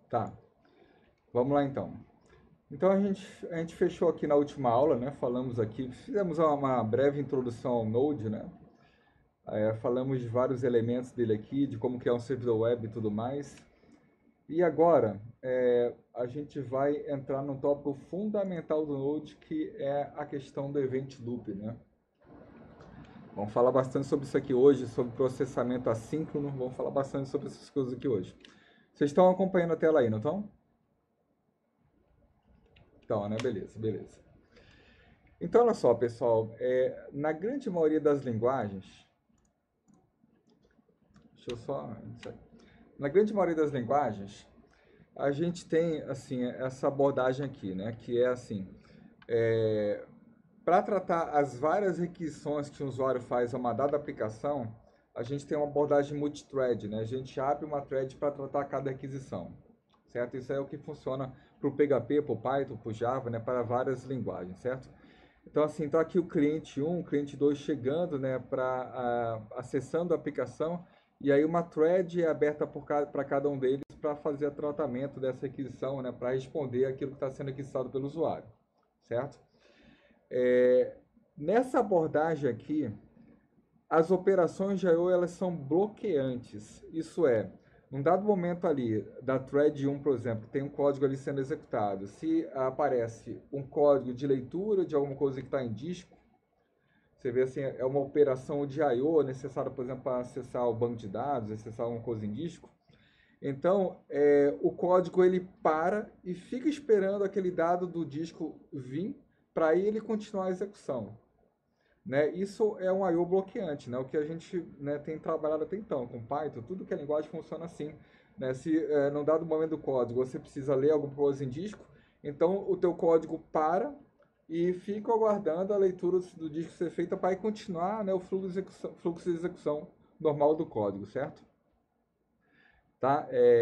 Tá, vamos lá então. Então a gente fechou aqui na última aula, né? Falamos aqui, fizemos uma breve introdução ao Node, né? Falamos de vários elementos dele aqui, de como que é um servidor web e tudo mais. E agora a gente vai entrar no tópico fundamental do Node, que é a questão do Event Loop, né? Vamos falar bastante sobre isso aqui hoje, sobre processamento assíncrono, vamos falar bastante sobre essas coisas aqui hoje. Vocês estão acompanhando a tela aí, não estão? Então, né? Beleza, beleza. Então, olha só, pessoal, na grande maioria das linguagens, deixa eu só, na grande maioria das linguagens, a gente tem, assim, essa abordagem aqui, né, que é assim, para tratar as várias requisições que o usuário faz a uma dada aplicação, a gente tem uma abordagem multithread, né, a gente abre uma thread para tratar cada requisição, certo? Isso é o que funciona para o PHP, para o Python, para o Java, né, para várias linguagens, certo? Então, assim, está aqui o cliente 1, o cliente 2 chegando, né, acessando a aplicação, e aí uma thread é aberta para cada um deles para fazer o tratamento dessa requisição, né, para responder aquilo que está sendo requisitado pelo usuário, certo? Nessa abordagem aqui, as operações de I/O elas são bloqueantes, isso é, num dado momento ali da thread 1, por exemplo, tem um código ali sendo executado, se aparece um código de leitura de alguma coisa que está em disco, você vê assim, é uma operação de I/O necessária, por exemplo, para acessar o banco de dados, acessar alguma coisa em disco. Então, o código ele para e fica esperando aquele dado do disco vir para aí ele continuar a execução. Né? Isso é um I/O bloqueante, né? O que a gente, né, tem trabalhado até então com Python, tudo que é linguagem funciona assim. Né? Se num dado momento do código você precisa ler alguma coisa em disco, então o teu código para e fica aguardando a leitura do disco ser feita para continuar, né, o fluxo de execução normal do código, certo? Tá?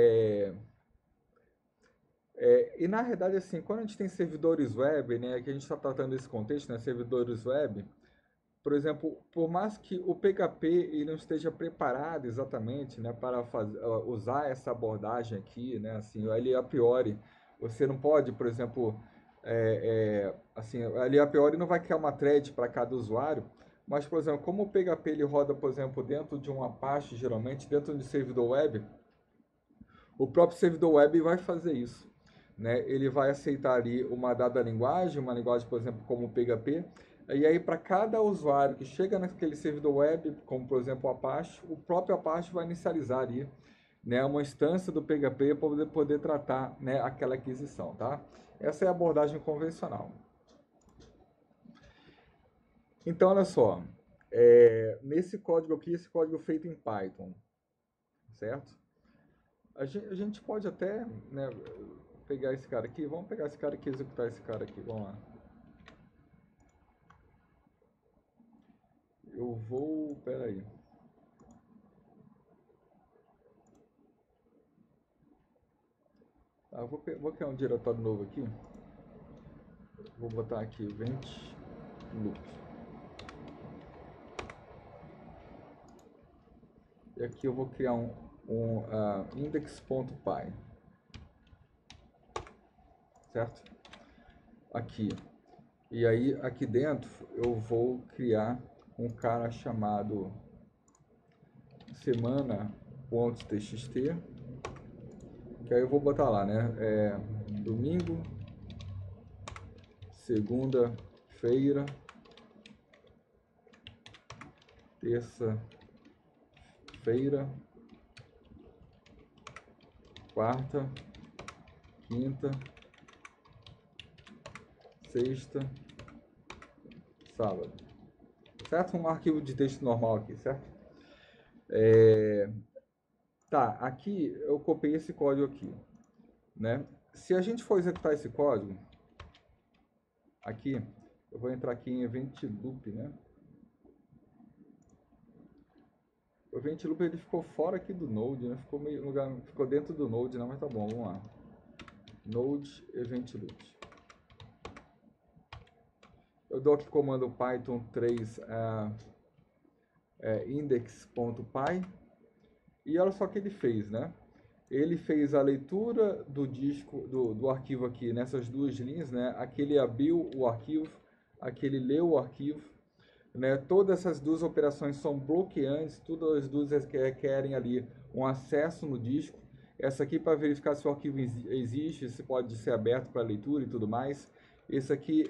E na realidade, assim, quando a gente tem servidores web, né, que a gente está tratando desse contexto, né, servidores web, por exemplo, por mais que o PHP ele não esteja preparado exatamente, né, para usar essa abordagem aqui, né, assim, ele a priori, você não pode, por exemplo, assim, ali a priori não vai criar uma thread para cada usuário, mas, por exemplo, como o PHP ele roda, por exemplo, dentro de um Apache, geralmente, dentro de servidor web, o próprio servidor web vai fazer isso. Né? Ele vai aceitar ali uma dada linguagem, uma linguagem, por exemplo, como o PHP, e aí para cada usuário que chega naquele servidor web, como por exemplo o Apache, o próprio Apache vai inicializar ali, né, uma instância do PHP para poder tratar, né, aquela aquisição, tá? Essa é a abordagem convencional. Então, olha só, nesse código aqui, esse código feito em Python, certo? A gente pode até, né, pegar esse cara aqui, vamos pegar esse cara aqui e executar esse cara aqui, vamos lá. Peraí. Tá, vou criar um diretório novo aqui, vou botar aqui event loop. E aqui eu vou criar um index.py, certo? Aqui. E aí aqui dentro eu vou criar um cara chamado semana.txt, que aí eu vou botar lá, né? Domingo, segunda-feira, terça-feira, quarta, quinta, sexta, sábado. Certo? Um arquivo de texto normal aqui, certo? Tá, aqui eu copiei esse código aqui, né? Se a gente for executar esse código, aqui, eu vou entrar aqui em Event Loop, né? O Event Loop ele ficou fora aqui do Node, né? Ficou dentro do Node, não, mas tá bom, vamos lá. Node Event Loop. Eu dou aqui comando Python 3 index.py e olha só o que ele fez, né? ele fez a leitura do disco, do arquivo aqui nessas duas linhas, né? Aqui ele abriu o arquivo, aqui ele leu o arquivo, né? Todas essas duas operações são bloqueantes, todas as duas requerem ali um acesso no disco. Essa aqui para verificar se o arquivo existe, se pode ser aberto para leitura e tudo mais. Esse aqui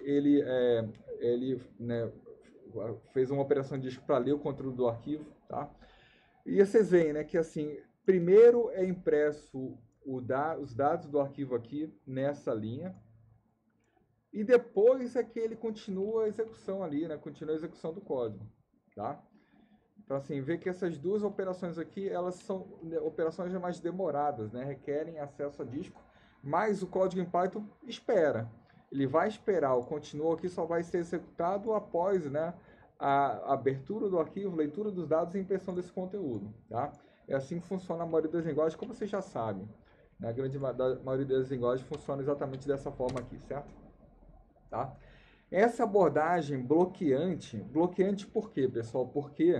ele né, fez uma operação de disco para ler o conteúdo do arquivo, tá? E vocês veem, né, que assim, primeiro é impresso os dados do arquivo aqui nessa linha, e depois é que ele continua a execução ali, né, continua a execução do código, tá? Então assim, vê que essas duas operações aqui, elas são operações mais demoradas, né, requerem acesso a disco, mas o código em Python espera. Ele vai esperar, o continua aqui só vai ser executado após, né, a abertura do arquivo, leitura dos dados e impressão desse conteúdo, tá? É assim que funciona a maioria das linguagens, como vocês já sabem. A grande maioria das linguagens funciona exatamente dessa forma aqui, certo? Tá? Essa abordagem bloqueante por quê, pessoal? Porque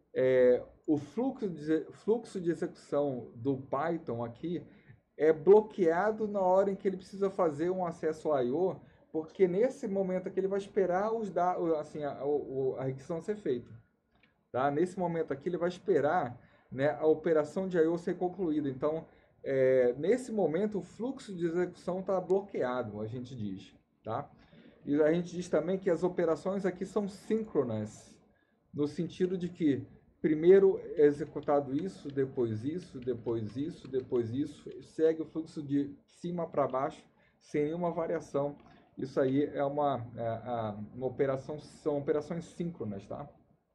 o fluxo de execução do Python aqui é bloqueado na hora em que ele precisa fazer um acesso ao I/O, porque nesse momento aqui ele vai esperar os dados, assim, a requisição ser feita. Tá? Nesse momento aqui ele vai esperar, né, a operação de I/O ser concluída. Então, nesse momento o fluxo de execução está bloqueado, a gente diz. Tá? E a gente diz também que as operações aqui são síncronas, no sentido de que primeiro é executado isso, depois isso, depois isso, depois isso, segue o fluxo de cima para baixo, sem nenhuma variação. Isso aí é uma operação, são operações síncronas, tá?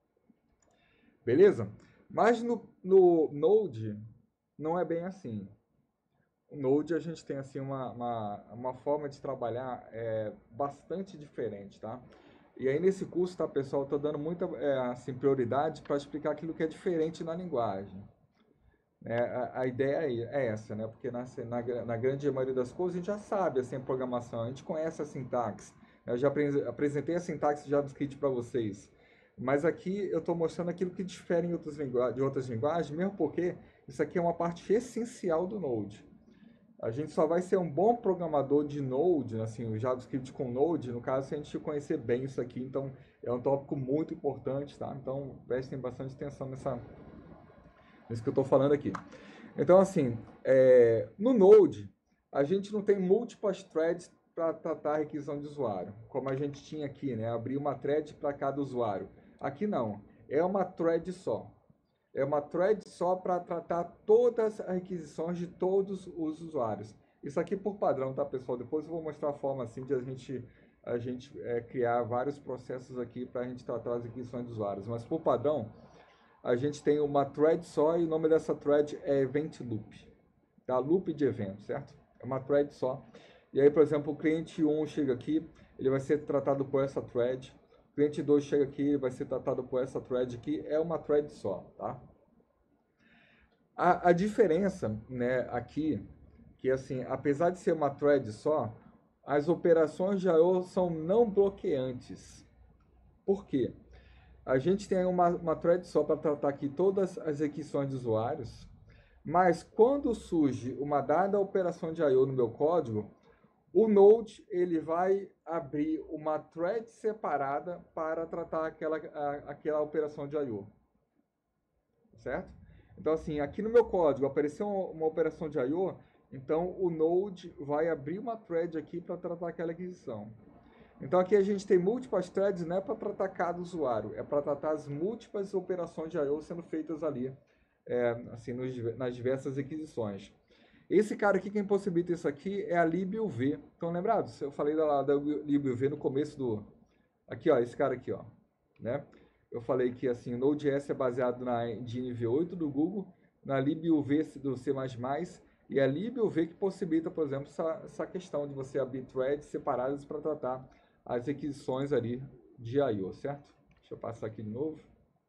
Beleza? Mas no Node não é bem assim. No Node a gente tem assim uma forma de trabalhar bastante diferente, tá? E aí nesse curso, tá, pessoal, eu tô dando muita assim, prioridade para explicar aquilo que é diferente na linguagem. A ideia é essa, né? Porque na grande maioria das coisas a gente já sabe assim, a programação, a gente conhece a sintaxe. Eu já apresentei a sintaxe de JavaScript para vocês. Mas aqui eu estou mostrando aquilo que difere de outras linguagens, mesmo porque isso aqui é uma parte essencial do Node. A gente só vai ser um bom programador de Node, assim, o JavaScript com Node, no caso, se a gente conhecer bem isso aqui. Então, é um tópico muito importante, tá? Então, prestem bastante atenção nisso que eu estou falando aqui. Então, assim, no Node, a gente não tem múltiplas threads para tratar a requisição de usuário, como a gente tinha aqui, né? Abrir uma thread para cada usuário. Aqui não, é uma thread só. É uma thread só para tratar todas as requisições de todos os usuários. Isso aqui por padrão, tá, pessoal? Depois eu vou mostrar a forma assim de a gente criar vários processos aqui para a gente tratar as requisições dos usuários. Mas por padrão, a gente tem uma thread só e o nome dessa thread é Event Loop. Tá? Loop de evento, certo? É uma thread só. E aí, por exemplo, o cliente 1 chega aqui, ele vai ser tratado por essa thread. O cliente 2 chega aqui, ele vai ser tratado por essa thread aqui. É uma thread só, tá? A diferença, né, aqui, que assim, apesar de ser uma thread só, as operações de I/O são não bloqueantes. Por quê? A gente tem uma thread só para tratar aqui todas as requisições de usuários, mas quando surge uma dada operação de I/O no meu código, o Node ele vai abrir uma thread separada para tratar aquela operação de I/O. Certo? Então, assim, aqui no meu código apareceu uma operação de I/O, então o Node vai abrir uma thread aqui para tratar aquela requisição. Então aqui a gente tem múltiplas threads, não é para tratar cada usuário, é para tratar as múltiplas operações de I/O sendo feitas ali, assim, nas diversas requisições. Esse cara aqui, quem possibilita isso aqui é a libuv. Estão lembrados? Eu falei da libuv no começo do... Aqui, ó, esse cara aqui, ó, né? Eu falei que assim, o Node.js é baseado na engine V8 do Google, na libuv do C++, e é a libuv que possibilita, por exemplo, essa questão de você abrir threads separadas para tratar as requisições ali de I/O, certo? Deixa eu passar aqui de novo.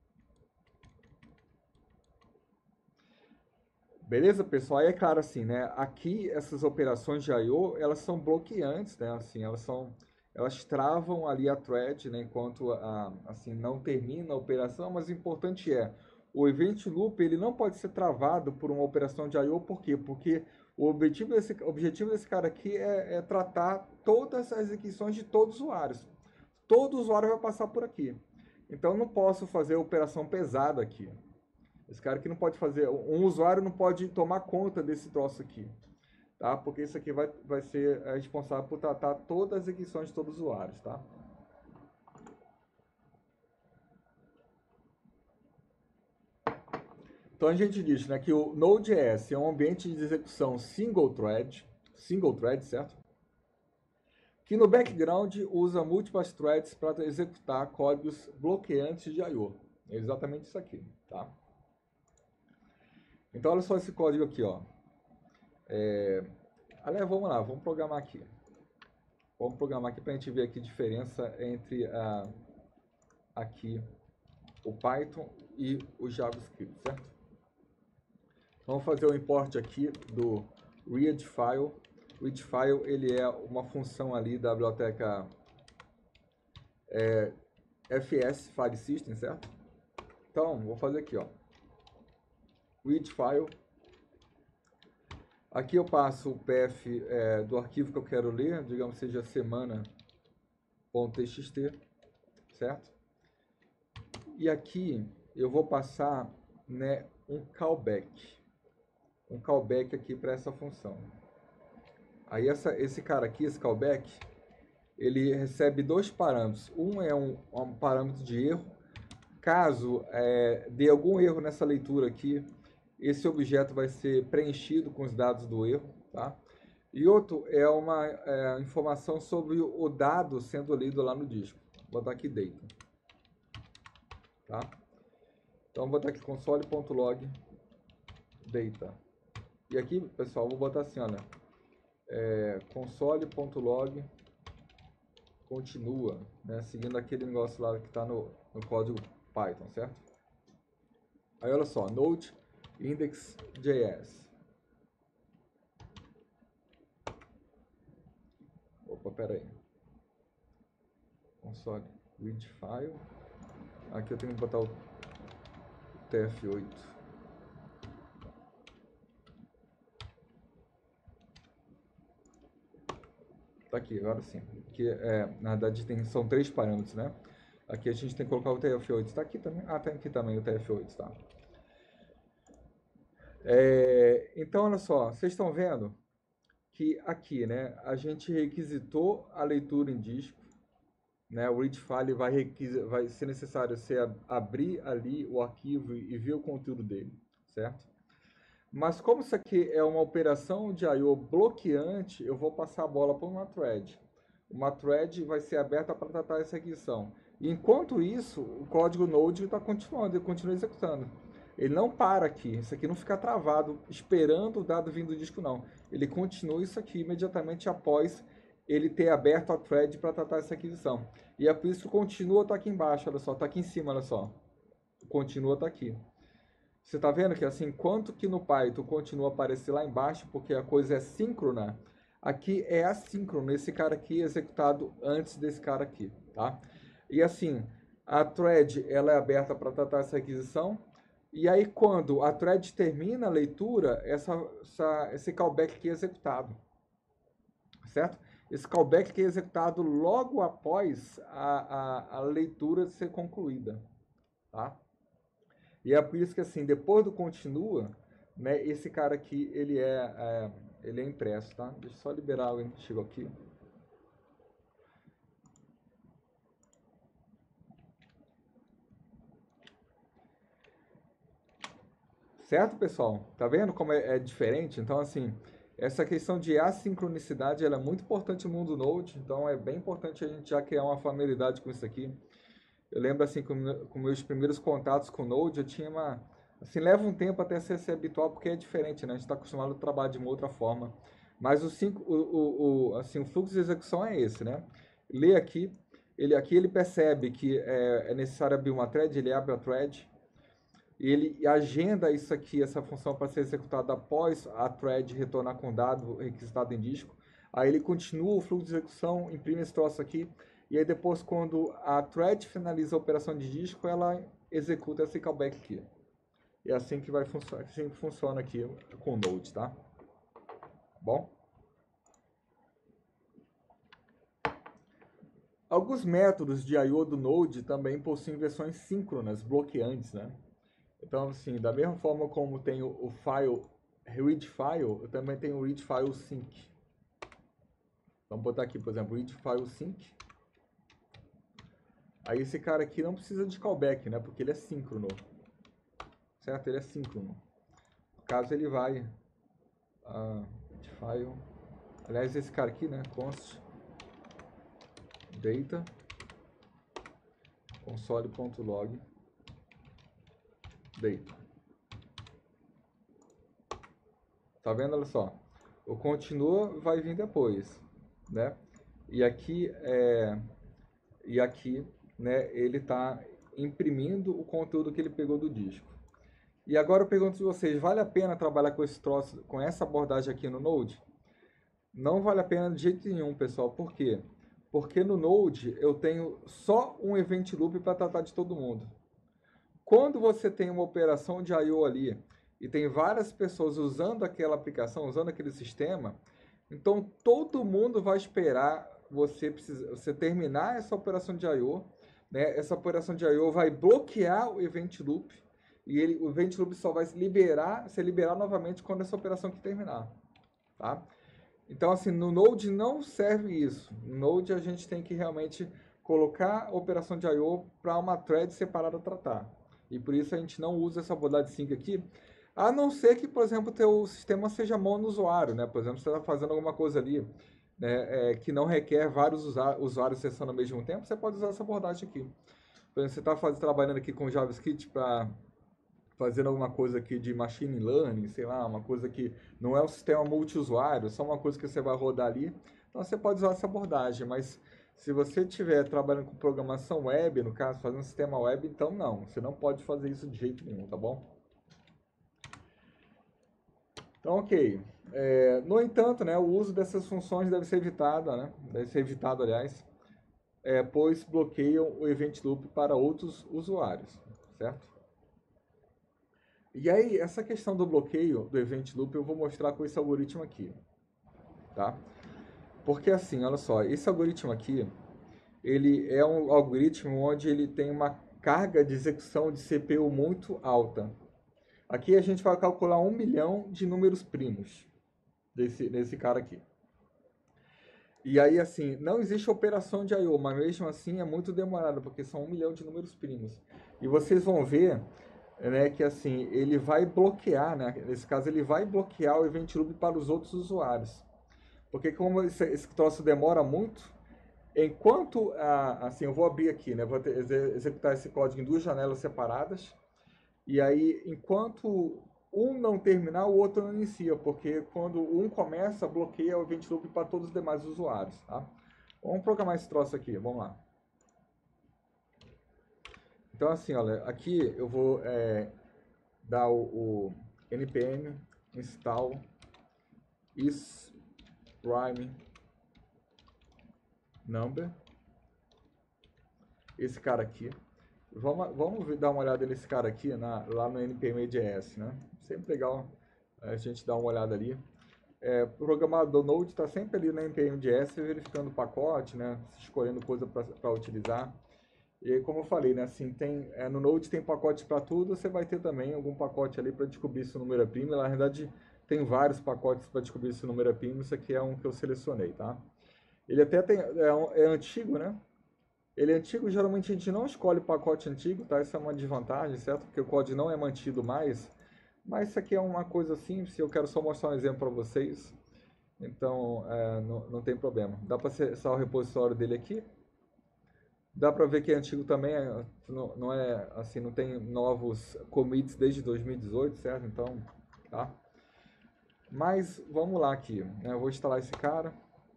Beleza, pessoal? Aí é claro assim, né? Aqui essas operações de I/O, elas são bloqueantes, né? Assim, elas travam ali a thread, né? Enquanto assim não termina a operação, mas o importante é o event loop ele não pode ser travado por uma operação de I/O, por quê? Porque o objetivo desse cara aqui é tratar todas as execuções de todos os usuários. Todo usuário vai passar por aqui. Então, eu não posso fazer operação pesada aqui. Esse cara aqui não pode fazer... Um usuário não pode tomar conta desse troço aqui. Tá? Porque isso aqui vai ser responsável por tratar todas as execuções de todos os usuários. Tá? Então, a gente diz, né, que o Node.js é um ambiente de execução single thread, certo? Que no background usa múltiplas threads para executar códigos bloqueantes de I/O. É exatamente isso aqui, tá? Então, olha só esse código aqui, ó. Aliás, vamos lá, vamos programar aqui. Vamos programar aqui para a gente ver aqui a diferença entre aqui o Python e o JavaScript, certo? Vamos fazer o import aqui do readFile. readFile ele é uma função ali da biblioteca FS File System, certo? Então, vou fazer aqui, ó. readFile. Aqui eu passo o path do arquivo que eu quero ler, digamos que seja semana.txt, certo? E aqui eu vou passar, né, um callback aqui para essa função. Aí esse cara aqui, esse callback, ele recebe dois parâmetros. Um é um parâmetro de erro. Caso dê algum erro nessa leitura aqui, esse objeto vai ser preenchido com os dados do erro, tá? E outro é uma informação sobre o dado sendo lido lá no disco. Vou botar aqui data, tá? Então vou botar aqui console.log data. E aqui, pessoal, vou botar assim, olha, console.log continua, né, seguindo aquele negócio lá que está no código Python, certo? Aí olha só, node index.js. Opa, pera aí. Console read file. Aqui eu tenho que botar o TF8. Tá aqui, agora sim. Que na verdade são 3 parâmetros, né? Aqui a gente tem que colocar o TF8. Está aqui também? Ah, tá aqui também o TF8, tá? Então, olha só, vocês estão vendo que aqui, né, a gente requisitou a leitura em disco, né? O read file vai ser necessário você abrir ali o arquivo e ver o conteúdo dele, certo? Mas como isso aqui é uma operação de I/O bloqueante, eu vou passar a bola para uma thread. Uma thread vai ser aberta para tratar essa requisição. E enquanto isso, o código Node está continuando, ele continua executando. Ele não para aqui, isso aqui não fica travado esperando o dado vindo do disco, não. Ele continua isso aqui imediatamente após ele ter aberto a thread para tratar essa aquisição. E é por isso que o continua está aqui embaixo, olha só, está aqui em cima, olha só. O continua está aqui. Você está vendo que assim, enquanto que no Python continua a aparecer lá embaixo, porque a coisa é síncrona, aqui é assíncrono, esse cara aqui é executado antes desse cara aqui, tá? E assim, a thread ela é aberta para tratar essa requisição, e aí quando a thread termina a leitura, esse callback aqui é executado, certo? Esse callback aqui é executado logo após a leitura ser concluída, tá? E é por isso que assim, depois do continua, né, esse cara aqui, ele é impresso, tá? Deixa eu só liberar alguém que chegou aqui. Certo, pessoal? Tá vendo como é diferente? Então, assim, essa questão de assincronicidade, ela é muito importante no mundo Node, então é bem importante a gente já criar uma familiaridade com isso aqui. Eu lembro, assim, com meus primeiros contatos com o Node, eu tinha uma... Assim, leva um tempo até você se habituar, porque é diferente, né? A gente está acostumado a trabalhar de uma outra forma. Mas assim, o fluxo de execução é esse, né? Lê aqui, ele percebe que é necessário abrir uma thread, ele abre a thread, ele agenda isso aqui, essa função para ser executada após a thread retornar com dado requisitado em disco. Aí ele continua o fluxo de execução, imprime esse troço aqui, e aí depois, quando a thread finaliza a operação de disco, ela executa esse callback aqui. é assim que vai funcionar, assim que funciona aqui com o Node, tá? Bom? Alguns métodos de I/O do Node também possuem versões síncronas, bloqueantes, né? Então, assim, da mesma forma como tem o file read file, eu também tenho o read file sync. Vamos botar aqui, por exemplo, read file sync. Aí esse cara aqui não precisa de callback, né? Porque ele é síncrono. Certo? Ele é síncrono. No caso, ele vai read file. Aliás, esse cara aqui, né? Const data console.log data. Tá vendo? Olha só. O continua vai vir depois, né? E aqui né, ele está imprimindo o conteúdo que ele pegou do disco. E agora eu pergunto a vocês, vale a pena trabalhar com esse troço, com essa abordagem aqui no Node? Não vale a pena de jeito nenhum, pessoal. Por quê? Porque no Node eu tenho só um event loop para tratar de todo mundo. Quando você tem uma operação de I/O ali e tem várias pessoas usando aquela aplicação, usando aquele sistema, então todo mundo vai esperar você terminar essa operação de I/O, né? Essa operação de I/O vai bloquear o event loop e o event loop só vai ser liberar novamente quando essa operação aqui terminar, tá? Então, assim, no Node não serve isso. No Node a gente tem que realmente colocar a operação de I/O para uma thread separada a tratar. E por isso a gente não usa essa abordagem sync aqui, a não ser que, por exemplo, o teu sistema seja monousuário, né? Por exemplo, você está fazendo alguma coisa ali, né, que não requer vários usuários acessando ao mesmo tempo, você pode usar essa abordagem aqui. Por exemplo, você está trabalhando aqui com JavaScript para fazendo alguma coisa aqui de machine learning, sei lá, uma coisa que não é um sistema multiusuário, só uma coisa que você vai rodar ali. Então você pode usar essa abordagem, mas se você estiver trabalhando com programação web, no caso, fazendo um sistema web, então não, você não pode fazer isso de jeito nenhum, tá bom? Então, ok. No entanto, né, o uso dessas funções deve ser evitado, né? Deve ser evitado, aliás, pois bloqueiam o event loop para outros usuários, certo? E aí, essa questão do bloqueio do event loop eu vou mostrar com esse algoritmo aqui, tá? Porque assim, olha só, esse algoritmo aqui, ele é um algoritmo onde ele tem uma carga de execução de CPU muito alta. Aqui a gente vai calcular 1 milhão de números primos desse cara aqui. E aí, assim, não existe operação de I/O, mas mesmo assim é muito demorado, porque são 1 milhão de números primos. E vocês vão ver, né, que assim, ele vai bloquear, né, nesse caso ele vai bloquear o event loop para os outros usuários. Porque como esse troço demora muito, enquanto, assim, eu vou abrir aqui, né, vou executar esse código em duas janelas separadas, e aí, enquanto um não terminar, o outro não inicia, porque quando um começa, bloqueia o event loop para todos os demais usuários, tá? Vamos programar esse troço aqui, vamos lá. Então, assim, olha, aqui eu vou dar o npm install isPrime number, esse cara aqui. Vamos dar uma olhada nesse cara aqui lá no npm.js, né? Sempre legal a gente dar uma olhada ali. O programador Node está sempre ali na npm.js verificando o pacote, né? Escolhendo coisa para utilizar. E aí, como eu falei, né? Assim, no Node tem pacote para tudo, você vai ter também algum pacote ali para descobrir se o número é primo. Na verdade, tem vários pacotes para descobrir se o número é primo. Isso aqui é um que eu selecionei, tá? Ele até é antigo, né? Ele é antigo, geralmente a gente não escolhe pacote antigo, tá? Isso é uma desvantagem, certo? Porque o código não é mantido mais. Mas isso aqui é uma coisa simples, eu quero só mostrar um exemplo para vocês. Então, não tem problema. Dá para acessar o repositório dele aqui. Dá para ver que é antigo também, não é assim, não tem novos commits desde 2018, certo? Então, tá? Mas vamos lá aqui, né? Eu vou instalar esse cara.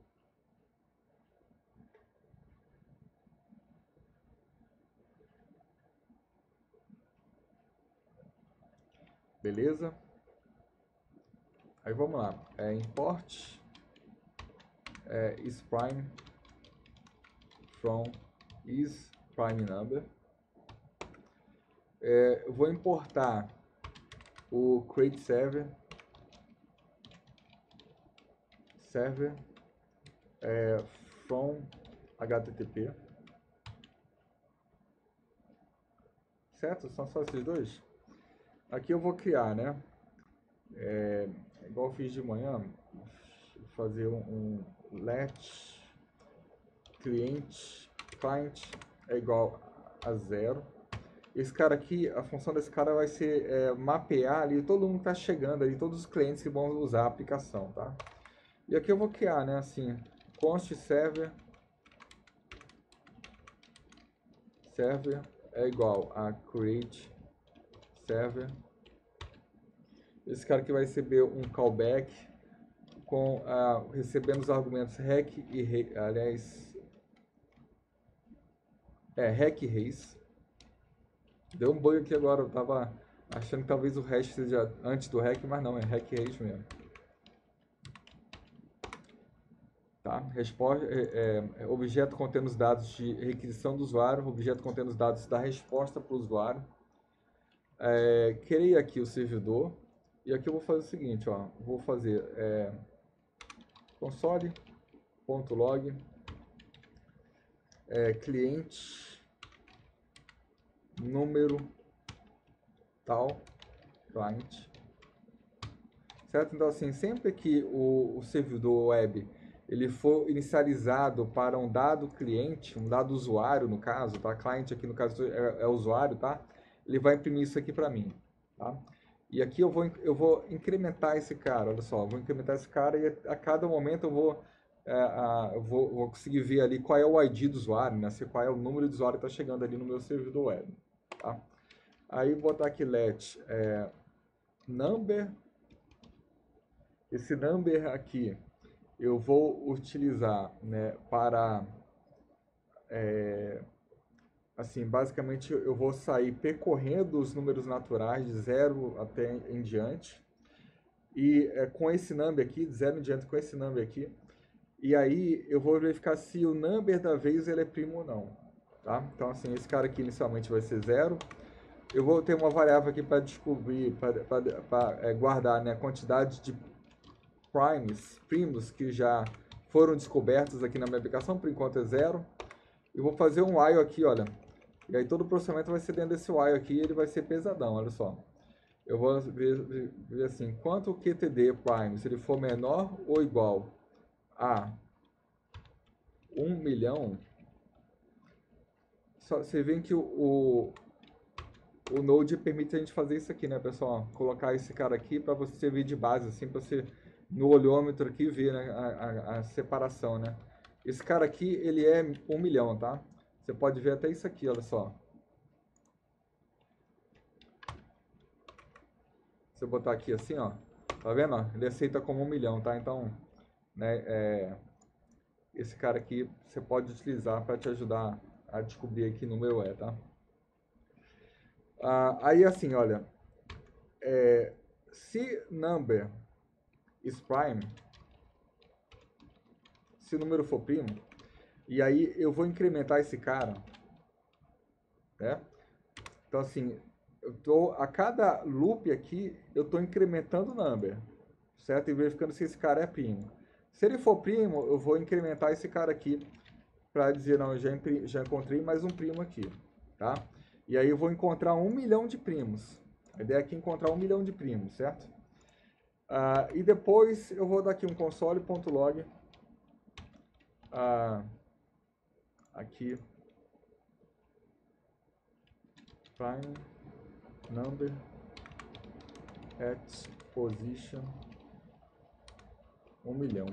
Beleza? Aí vamos lá, import isPrime from isPrimeNumber. Eu vou importar o create server from HTTP, certo? São só esses dois. Aqui eu vou criar, né? Igual eu fiz de manhã, fazer um let client é igual a 0. Esse cara aqui, a função desse cara vai ser mapear ali todo mundo que está chegando ali, todos os clientes que vão usar a aplicação, tá? E aqui eu vou criar, né, assim, const server é igual a create server. Esse cara aqui vai receber um callback com recebendo os argumentos rec e rec e race. Deu um bug aqui agora, eu tava achando que talvez o hash seja antes do rec, mas não, é rec e race mesmo. Tá? Objeto contendo os dados de requisição do usuário, objeto contendo os dados da resposta para o usuário. Criei aqui o servidor, e aqui eu vou fazer o seguinte, ó, vou fazer console.log cliente número tal client, certo? Então assim, sempre que o servidor web ele for inicializado para um dado cliente, um dado usuário no caso, tá? Client aqui no caso é usuário, tá? Ele vai imprimir isso aqui para mim, tá? E aqui eu vou incrementar esse cara, olha só, vou incrementar esse cara e a cada momento eu vou conseguir ver ali qual é o ID do usuário, né? Qual é o número de usuário que está chegando ali no meu servidor web, tá? Aí vou botar aqui let number, esse number aqui eu vou utilizar, né, para, assim, basicamente eu vou sair percorrendo os números naturais de 0 até em diante, e com esse number aqui, de 0 em diante com esse number aqui, e aí eu vou verificar se o number da vez ele é primo ou não, tá? Então assim, esse cara aqui inicialmente vai ser 0, eu vou ter uma variável aqui para descobrir, para guardar, né, a quantidade de primos que já foram descobertos aqui na minha aplicação, por enquanto é 0. Eu vou fazer um while aqui, olha. E aí todo o processamento vai ser dentro desse while aqui, ele vai ser pesadão, olha só. Eu vou ver assim, quanto o QTD prime, se ele for menor ou igual a 1 milhão, você vê que o Node permite a gente fazer isso aqui, né, pessoal? Colocar esse cara aqui para você servir de base, assim, para você no olhômetro aqui ver, né, a separação, né? Esse cara aqui, ele é 1 milhão, tá? Você pode ver até isso aqui, olha só. Se eu botar aqui assim, ó, tá vendo? Ele aceita como 1 milhão, tá? Então, né, esse cara aqui você pode utilizar para te ajudar a descobrir aqui no meu tá? Aí assim, olha, se number is prime, se o número for primo, e aí eu vou incrementar esse cara, né? Então assim, a cada loop aqui, eu estou incrementando o number, certo? E verificando se esse cara é primo. Se ele for primo, eu vou incrementar esse cara aqui para dizer, não, eu já encontrei mais um primo aqui, tá? E aí eu vou encontrar 1 milhão de primos. A ideia aqui é encontrar 1 milhão de primos, certo? E depois eu vou dar aqui um console.log aqui prime number at position 1 milhão.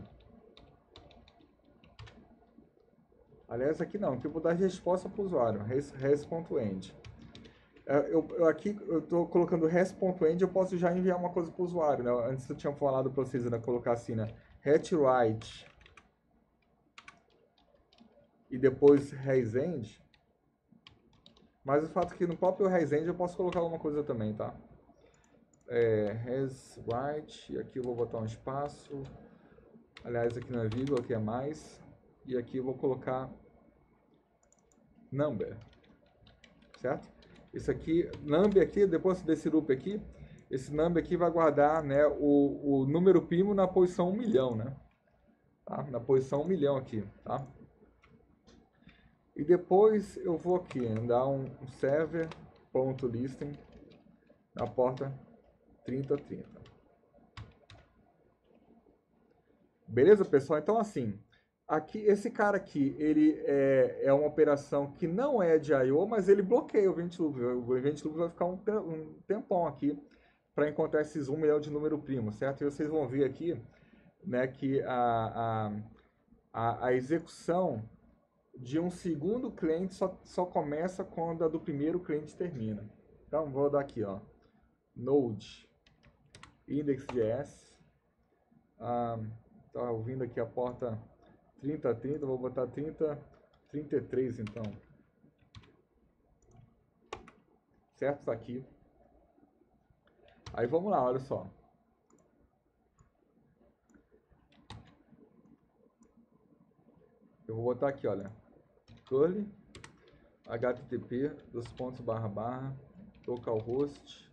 Aliás, aqui não, aqui eu vou dar resposta para o usuário, res.end. Aqui eu estou colocando res.end, eu posso já enviar uma coisa para o usuário, né? Antes eu tinha falado para vocês, né, colocar assim, né? Write e depois resend. Mas o fato é que no próprio resend eu posso colocar alguma coisa também, tá? Write, e aqui eu vou botar um espaço. Aliás, aqui não é vírgula, aqui é mais. E aqui eu vou colocar number, certo? Isso aqui, number aqui, depois desse loop aqui, esse number aqui vai guardar, né, o número primo na posição 1 milhão, né? Tá? Na posição 1 milhão aqui, tá? E depois eu vou aqui dar um server.listing na porta 3030. Beleza, pessoal? Então, assim, aqui, esse cara aqui, ele é uma operação que não é de I/O, mas ele bloqueia o event loop. O event loop vai ficar um tempão aqui para encontrar esses 1 milhão de número primo, certo? E vocês vão ver aqui, né, que a execução de um segundo cliente só começa quando a do primeiro cliente termina. Então, vou dar aqui, ó, node index.js. Tá ouvindo aqui a porta 3030, vou botar 3033 então. Certo? Tá aqui. Aí vamos lá, olha só. Eu vou botar aqui, olha. Curly, http, localhost,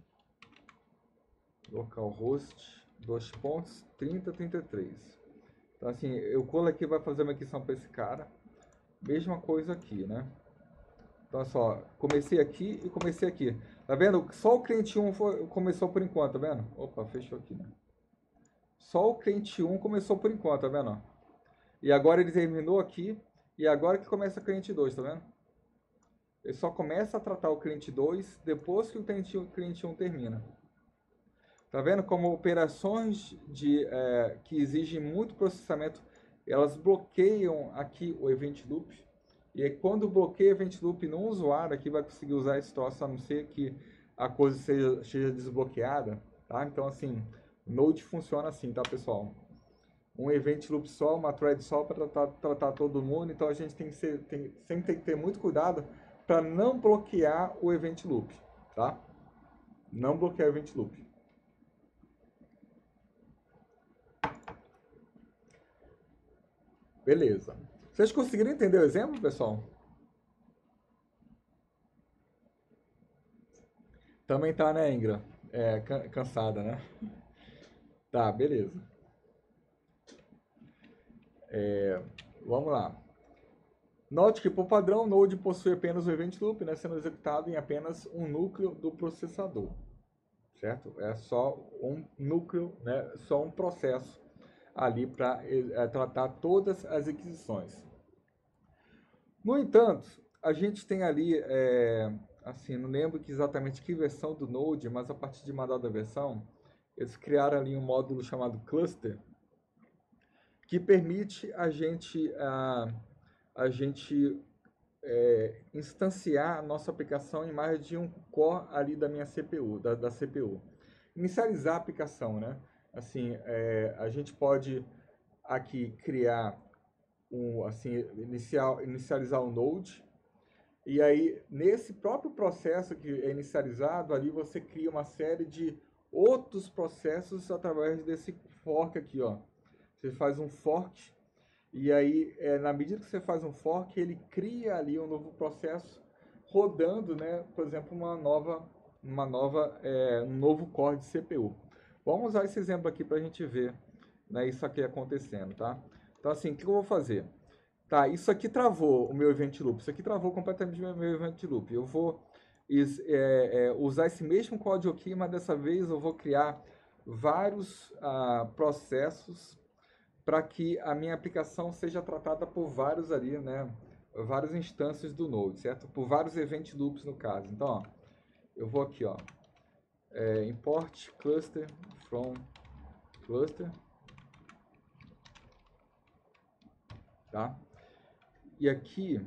3033. Então assim, eu colo aqui, vai fazer uma aquisição para esse cara. Mesma coisa aqui, né? Então só, comecei aqui e comecei aqui. Tá vendo? Só o cliente 1 começou por enquanto, tá vendo? Opa, fechou aqui, né? Só o cliente 1 começou por enquanto, tá vendo? E agora ele terminou aqui. E agora que começa o cliente 2, tá vendo? Ele só começa a tratar o cliente 2 depois que o cliente 1 termina. Tá vendo como operações que exigem muito processamento, elas bloqueiam aqui o event loop. E aí, quando bloqueia o event loop no usuário, aqui vai conseguir usar esse troço, a não ser que a coisa seja desbloqueada, tá? Então, assim, Node funciona assim, tá, pessoal? Um event loop só, uma thread só para tratar todo mundo. Então, a gente sempre tem que ter muito cuidado para não bloquear o event loop, tá? Não bloquear o event loop. Beleza. Vocês conseguiram entender o exemplo, pessoal? Também tá, né, Ingra? Cansada, né? Tá, beleza. Vamos lá. Note que, por padrão, o Node possui apenas o event loop, né, sendo executado em apenas um núcleo do processador. Certo? É só um núcleo, né, só um processo ali para tratar todas as requisições. No entanto, a gente tem ali, assim, não lembro exatamente que versão do Node, mas a partir de uma dada versão, eles criaram ali um módulo chamado cluster, que permite a gente instanciar a nossa aplicação em mais de um core ali da minha CPU, da CPU. Inicializar a aplicação, né? Assim, a gente pode aqui criar inicializar o Node, e aí nesse próprio processo que é inicializado, ali você cria uma série de outros processos através desse fork aqui, ó. Você faz um fork, e aí na medida que você faz um fork, ele cria ali um novo processo rodando, né, por exemplo, um novo core de CPU. Vamos usar esse exemplo aqui para a gente ver, né, isso aqui acontecendo, tá? Então assim, o que eu vou fazer? Tá, isso aqui travou o meu event loop, isso aqui travou completamente o meu event loop. Eu vou usar esse mesmo código aqui, mas dessa vez eu vou criar vários processos para que a minha aplicação seja tratada por vários ali, né, várias instâncias do Node, certo? Por vários event loops no caso. Então, ó, eu vou aqui, ó, import cluster from cluster, tá? E aqui,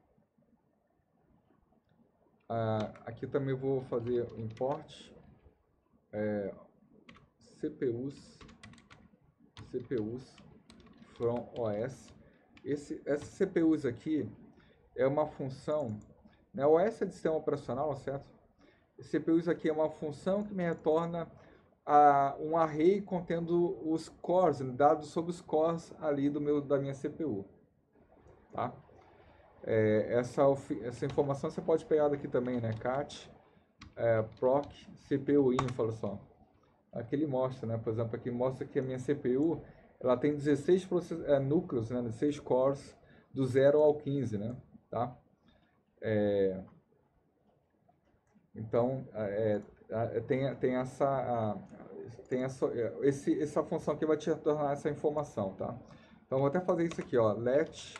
aqui também vou fazer import CPUs from OS. Essas CPUs aqui é uma função, né? OS é de sistema operacional, certo? CPUs aqui é uma função que me retorna um array contendo os cores, dados sobre os cores ali da minha CPU, tá? Essa informação você pode pegar daqui também, né? Cat proc CPU info, olha só. aqui ele mostra, né? Por exemplo, aqui mostra que a minha CPU, ela tem 16 núcleos, né? 16 cores, do 0 ao 15, né? Tá? Então, essa função que vai te retornar essa informação, tá? Então, vou até fazer isso aqui, ó, let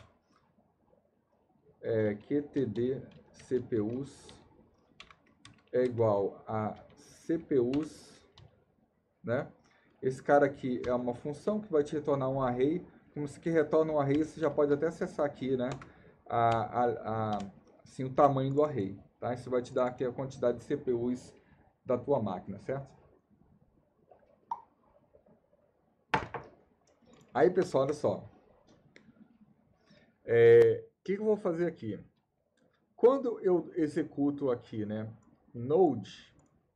QTD CPUs é igual a CPUs, né? Esse cara aqui é uma função que vai te retornar um array. Como se que retorna um array, você já pode até acessar aqui, né? Assim, o tamanho do array, tá? Isso vai te dar aqui a quantidade de CPUs da tua máquina, certo? Aí, pessoal, olha só. O que eu vou fazer aqui? Quando eu executo aqui, né, node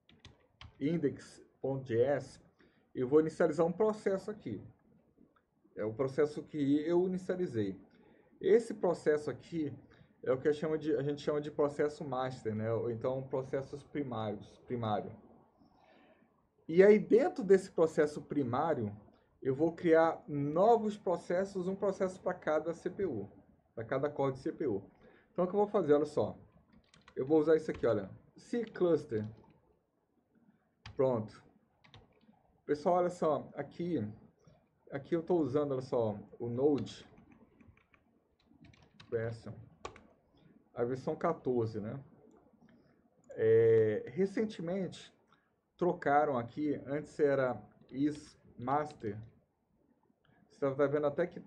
index.js, eu vou inicializar um processo aqui. É o processo que eu inicializei. Esse processo aqui é o que a gente chama de processo master, né? Ou então processos primário. E aí dentro desse processo primário, eu vou criar novos processos, um processo para cada CPU, para cada core de CPU. Então o que eu vou fazer, olha só. Eu vou usar isso aqui, olha. C-cluster. Pronto. Pessoal, olha só, aqui eu estou usando, olha só, o Node version, a versão 14, né? Recentemente trocaram aqui, antes era isMaster. Você está vendo até que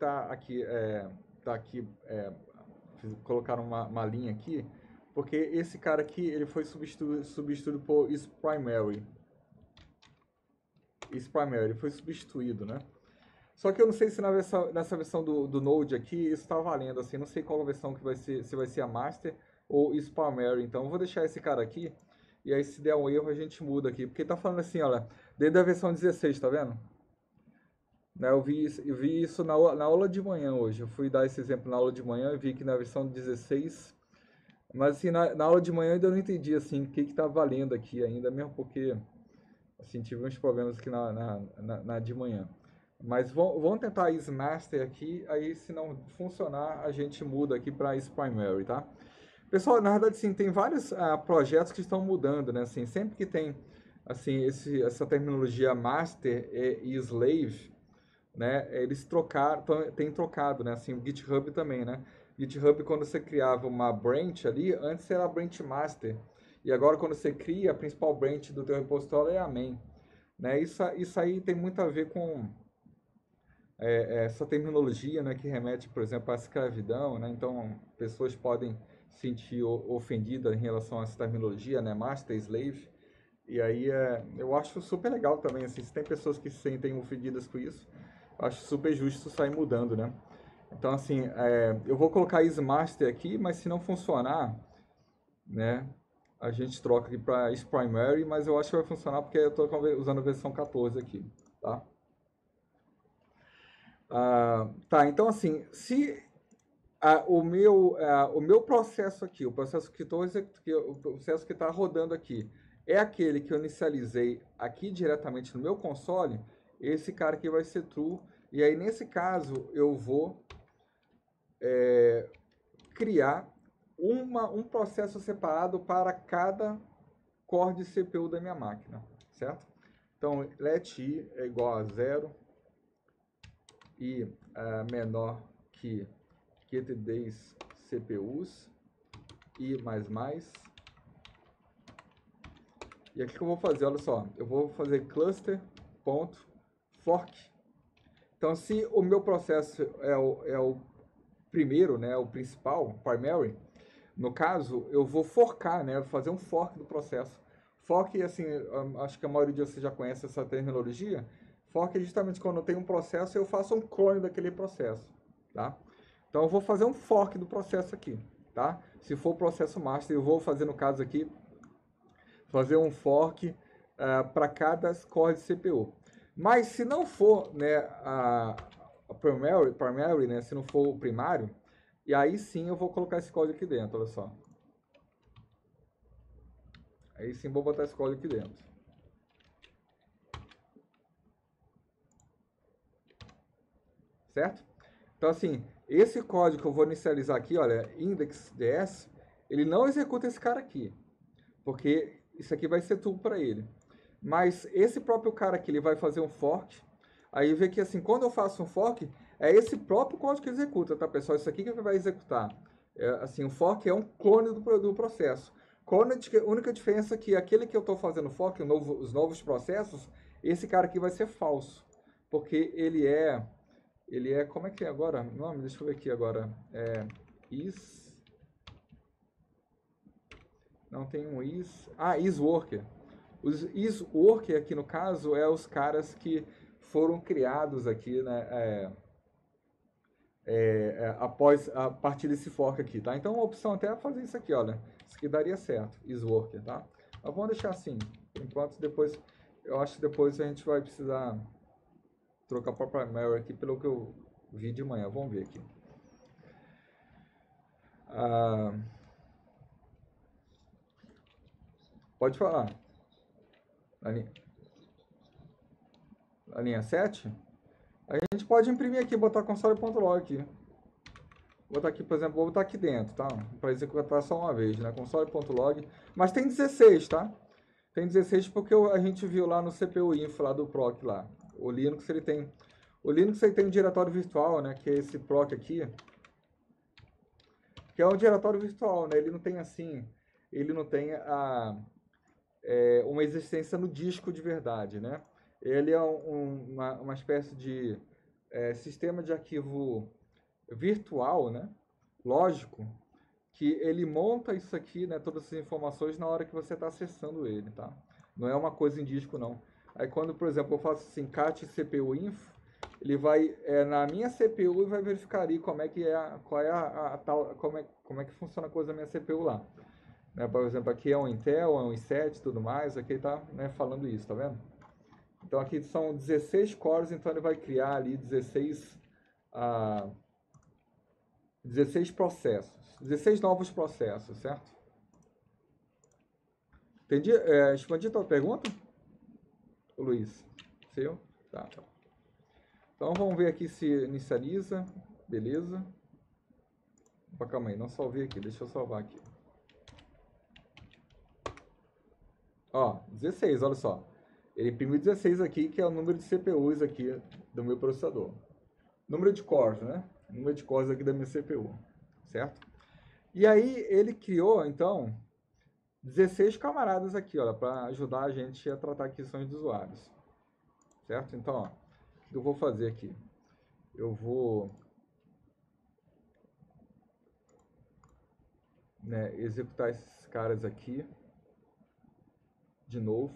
colocaram uma linha aqui, porque esse cara aqui ele foi substituído por isPrimary. isPrimary, ele foi substituído, né? Só que eu não sei se nessa versão do Node aqui isso está valendo, assim, não sei qual a versão que vai ser, se vai ser a Master ou isPrimary. Então eu vou deixar esse cara aqui, e aí se der um erro a gente muda aqui, porque tá falando assim, olha, desde a versão 16, tá vendo? Né, eu vi isso na aula de manhã hoje, eu fui dar esse exemplo na aula de manhã e vi que na versão 16, mas assim, na aula de manhã eu ainda não entendi, assim, o que tá valendo aqui ainda, mesmo porque, assim, tive uns problemas aqui na de manhã. Mas vamos tentar isMaster aqui, aí se não funcionar, a gente muda aqui para isPrimary, tá? Pessoal, na verdade, sim, tem vários projetos que estão mudando, né? Assim, sempre que tem assim, essa terminologia master e slave, né? Eles têm trocado, né? Assim, o GitHub também, né? GitHub, quando você criava uma branch ali, antes era a branch master. E agora, quando você cria, a principal branch do teu repositório é a main. Né? Isso aí tem muito a ver com essa terminologia, né, que remete, por exemplo, à escravidão, né? Então, pessoas podem se sentir ofendidas em relação a essa terminologia, né, master, slave. E aí eu acho super legal também, assim, se tem pessoas que se sentem ofendidas com isso, eu acho super justo sair mudando, né? Então, assim, eu vou colocar isMaster aqui, mas se não funcionar, né, a gente troca aqui para isPrimary, mas eu acho que vai funcionar porque eu estou usando a versão 14 aqui, tá? Tá, então assim, se o meu processo aqui, o processo o processo que está rodando aqui, é aquele que eu inicializei aqui diretamente no meu console, esse cara aqui vai ser true. E aí, nesse caso, eu vou criar um processo separado para cada core de CPU da minha máquina, certo? Então, let i é igual a 0 e menor que QTDs CPUs e mais. E aqui que eu vou fazer, olha só, eu vou fazer cluster.fork. Então, se o meu processo é o primeiro, né, o principal, primary, no caso, eu vou forcar, né, fazer um fork do processo. Fork, assim, acho que a maioria de vocês já conhece essa terminologia. Fork é justamente quando eu tenho um processo, eu faço um clone daquele processo, tá? Então, eu vou fazer um fork do processo aqui, tá? Se for o processo master, eu vou fazer, no caso aqui, fazer um fork para cada core de CPU. Mas se não for, né, a primary, né, se não for o primário, e aí sim eu vou colocar esse código aqui dentro, olha só. Aí sim vou botar esse código aqui dentro. certo? Então, assim, esse código que eu vou inicializar aqui, olha, index.ds, ele não executa esse cara aqui, porque isso aqui vai ser tudo para ele. Mas esse próprio cara aqui, ele vai fazer um fork, aí vê que assim, quando eu faço um fork, é esse próprio código que executa, tá, pessoal? Isso aqui que vai executar. Assim, o fork é um clone do processo. Qual a única diferença é que aquele que eu estou fazendo fork, os novos processos, esse cara aqui vai ser falso, porque como é que é agora? Nome, deixa eu ver aqui agora. Não tem um isWorker. Os isWorker aqui no caso é os caras que foram criados aqui, né? A partir desse fork aqui, tá? Então a opção até é fazer isso aqui, olha. Isso aqui daria certo, isWorker, tá? Mas vamos deixar assim, por enquanto. Depois, eu acho que depois a gente vai precisar trocar para primary aqui, pelo que eu vi de manhã. Vamos ver aqui. Pode falar. A linha 7? A gente pode imprimir aqui, botar console.log aqui. Vou botar aqui, por exemplo, vou botar aqui dentro, tá? Para executar só uma vez, né? Console.log. Mas tem 16, tá? Tem 16 porque a gente viu lá no CPU Info, lá do proc lá. O Linux ele tem um diretório virtual, né? Que é esse proc aqui. Que é um diretório virtual, né? Ele não tem assim, ele não tem uma existência no disco de verdade, né? Ele é uma espécie de sistema de arquivo virtual, né? Lógico, que ele monta isso aqui, né? Todas essas informações na hora que você está acessando ele, tá? Não é uma coisa em disco, não. Aí quando, por exemplo, eu faço assim, cat CPU info, ele vai na minha CPU e vai verificar ali como é que como é que funciona a coisa da minha CPU lá. Né? Por exemplo, aqui é um Intel, é um i7 e tudo mais, aqui tá, né, falando isso, tá vendo? Então aqui são 16 cores, então ele vai criar ali 16 processos, 16 novos processos, certo? Entendi? Expandi a tua pergunta, Luiz? Seu? Tá. Então vamos ver aqui se inicializa, beleza. Opa, calma aí, não salvei aqui, deixa eu salvar aqui. Ó, 16, olha só. Ele imprimiu 16 aqui, que é o número de CPUs aqui do meu processador. Número de cores, né? Número de cores aqui da minha CPU, certo? E aí ele criou, então, 16 camaradas aqui, olha, para ajudar a gente a tratar aquisições de usuários. Certo? Então, ó, o que eu vou fazer aqui? Eu vou executar esses caras aqui de novo,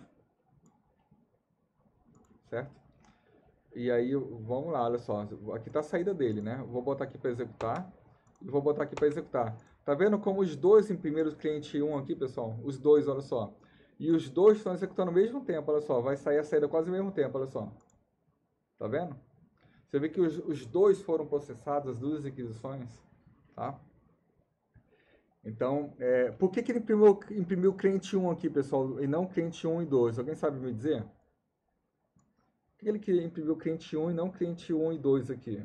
certo? E aí, vamos lá, olha só, aqui está a saída dele, né? Eu vou botar aqui para executar e vou botar aqui para executar. Tá vendo como os dois imprimiram o cliente 1 aqui, pessoal? Os dois, olha só. E os dois estão executando ao mesmo tempo, olha só. Vai sair a saída quase ao mesmo tempo, olha só. Tá vendo? Você vê que os dois foram processados, as duas aquisições, tá? Então, por que ele imprimiu o cliente 1 aqui, pessoal, e não o cliente 1 e 2? Alguém sabe me dizer? Por que ele imprimiu o cliente 1 e não o cliente 1 e 2 aqui?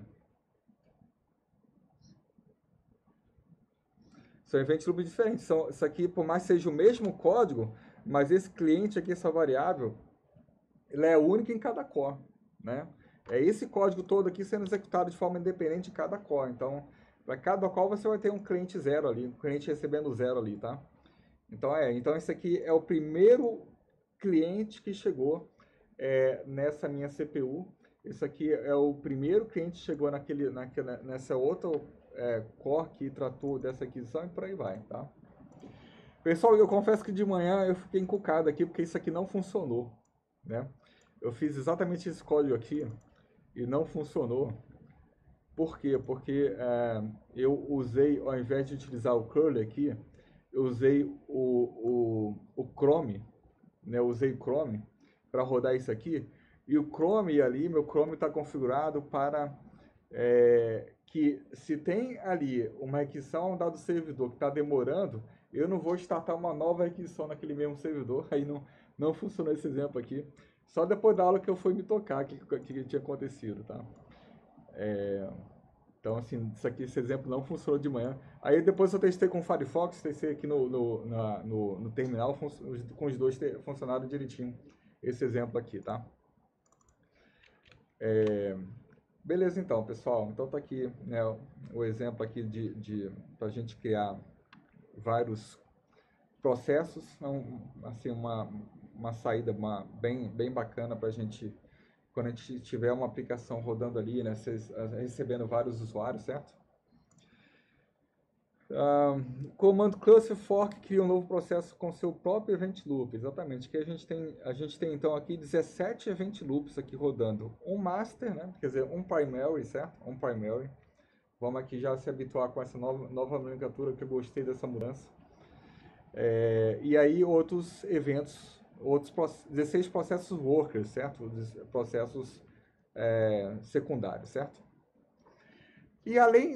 São event loops diferentes. Isso aqui, por mais que seja o mesmo código, mas esse cliente aqui, essa variável, ela é única em cada core, né? É esse código todo aqui sendo executado de forma independente em cada core. Então, para cada core você vai ter um cliente 0 ali, um cliente recebendo 0 ali, tá? Então esse aqui é o primeiro cliente que chegou nessa minha CPU. Esse aqui é o primeiro cliente que chegou nessa outra core que tratou dessa aquisição e por aí vai, tá? Pessoal, eu confesso que de manhã eu fiquei encucado aqui porque isso aqui não funcionou, né? Eu fiz exatamente esse código aqui e não funcionou. Por quê? Porque eu usei, ao invés de utilizar o curly aqui, eu usei o Chrome, né? Eu usei o Chrome para rodar isso aqui. E o Chrome ali, meu Chrome está configurado para que se tem ali uma requisição a um dado servidor que está demorando, eu não vou startar uma nova requisição naquele mesmo servidor. Aí não funcionou esse exemplo aqui. Só depois da aula que eu fui me tocar que tinha acontecido, tá? Então, assim, isso aqui, esse exemplo não funcionou de manhã. Aí depois eu testei com o Firefox, testei aqui no terminal, com os dois funcionaram direitinho. Esse exemplo aqui, tá? Beleza, então, pessoal. Então tá aqui, né, o exemplo aqui para a gente criar vários processos. Assim, uma saída bem bacana para a gente, quando a gente tiver uma aplicação rodando ali, né, recebendo vários usuários, certo? Comando cluster fork cria um novo processo com seu próprio event loop, exatamente. Que a gente tem então aqui 17 event loops aqui rodando, um master, né? Quer dizer, um primary, certo? Um primary. Vamos aqui já se habituar com essa nova nomenclatura, que eu gostei dessa mudança. E aí outros eventos, 16 processos workers, certo? Processos secundários, certo? E além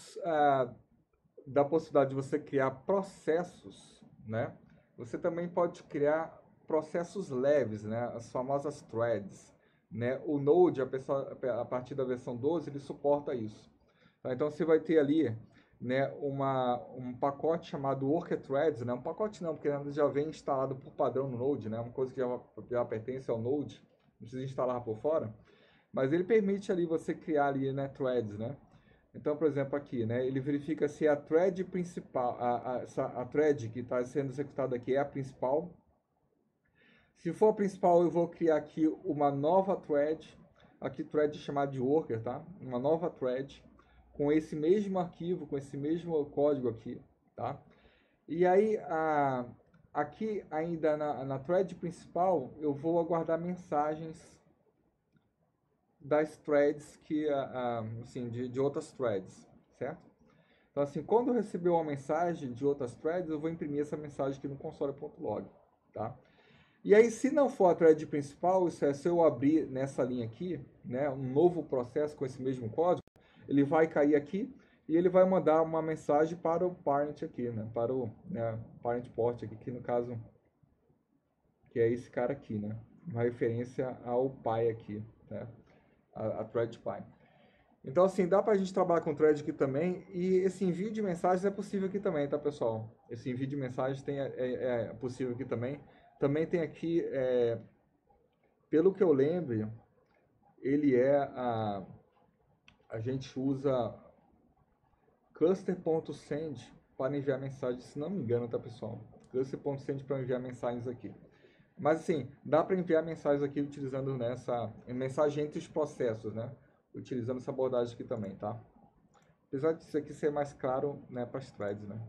da possibilidade de você criar processos, né? Você também pode criar processos leves, né? As famosas threads, né? O Node, a partir da versão 12, ele suporta isso. Então você vai ter ali, né, um pacote chamado Worker Threads, né? Um pacote não, porque já vem instalado por padrão no Node, né? Uma coisa que já pertence ao Node, não precisa instalar por fora. Mas ele permite ali você criar ali, né, threads, né? Então, por exemplo, aqui, né, ele verifica se a thread principal, a thread que está sendo executada aqui é a principal. Se for a principal, eu vou criar aqui uma nova thread, aqui thread chamada de worker, tá? Uma nova thread com esse mesmo arquivo, com esse mesmo código aqui, tá? E aí, aqui ainda na thread principal, eu vou aguardar mensagens das threads assim, de outras threads, certo? Então, assim, quando eu receber uma mensagem de outras threads, eu vou imprimir essa mensagem aqui no console.log, tá? E aí, se não for a thread principal, isso é, se eu abrir nessa linha aqui, né, um novo processo com esse mesmo código, ele vai cair aqui e ele vai mandar uma mensagem para o parent aqui, né, para o parent port aqui, que no caso, que é esse cara aqui, né, uma referência ao pai aqui, né, a thread pai. Então, assim, dá pra gente trabalhar com thread aqui também, e esse envio de mensagens é possível aqui também, tá, pessoal? Esse envio de mensagens é possível aqui também. Também tem aqui, pelo que eu lembro, ele a gente usa cluster.send para enviar mensagens, se não me engano, tá, pessoal? Cluster.send para enviar mensagens aqui. Mas, assim, dá para enviar mensagens aqui utilizando mensagem entre os processos, né? Utilizando essa abordagem aqui também, tá? Apesar disso aqui ser mais claro, né, para as threads, né?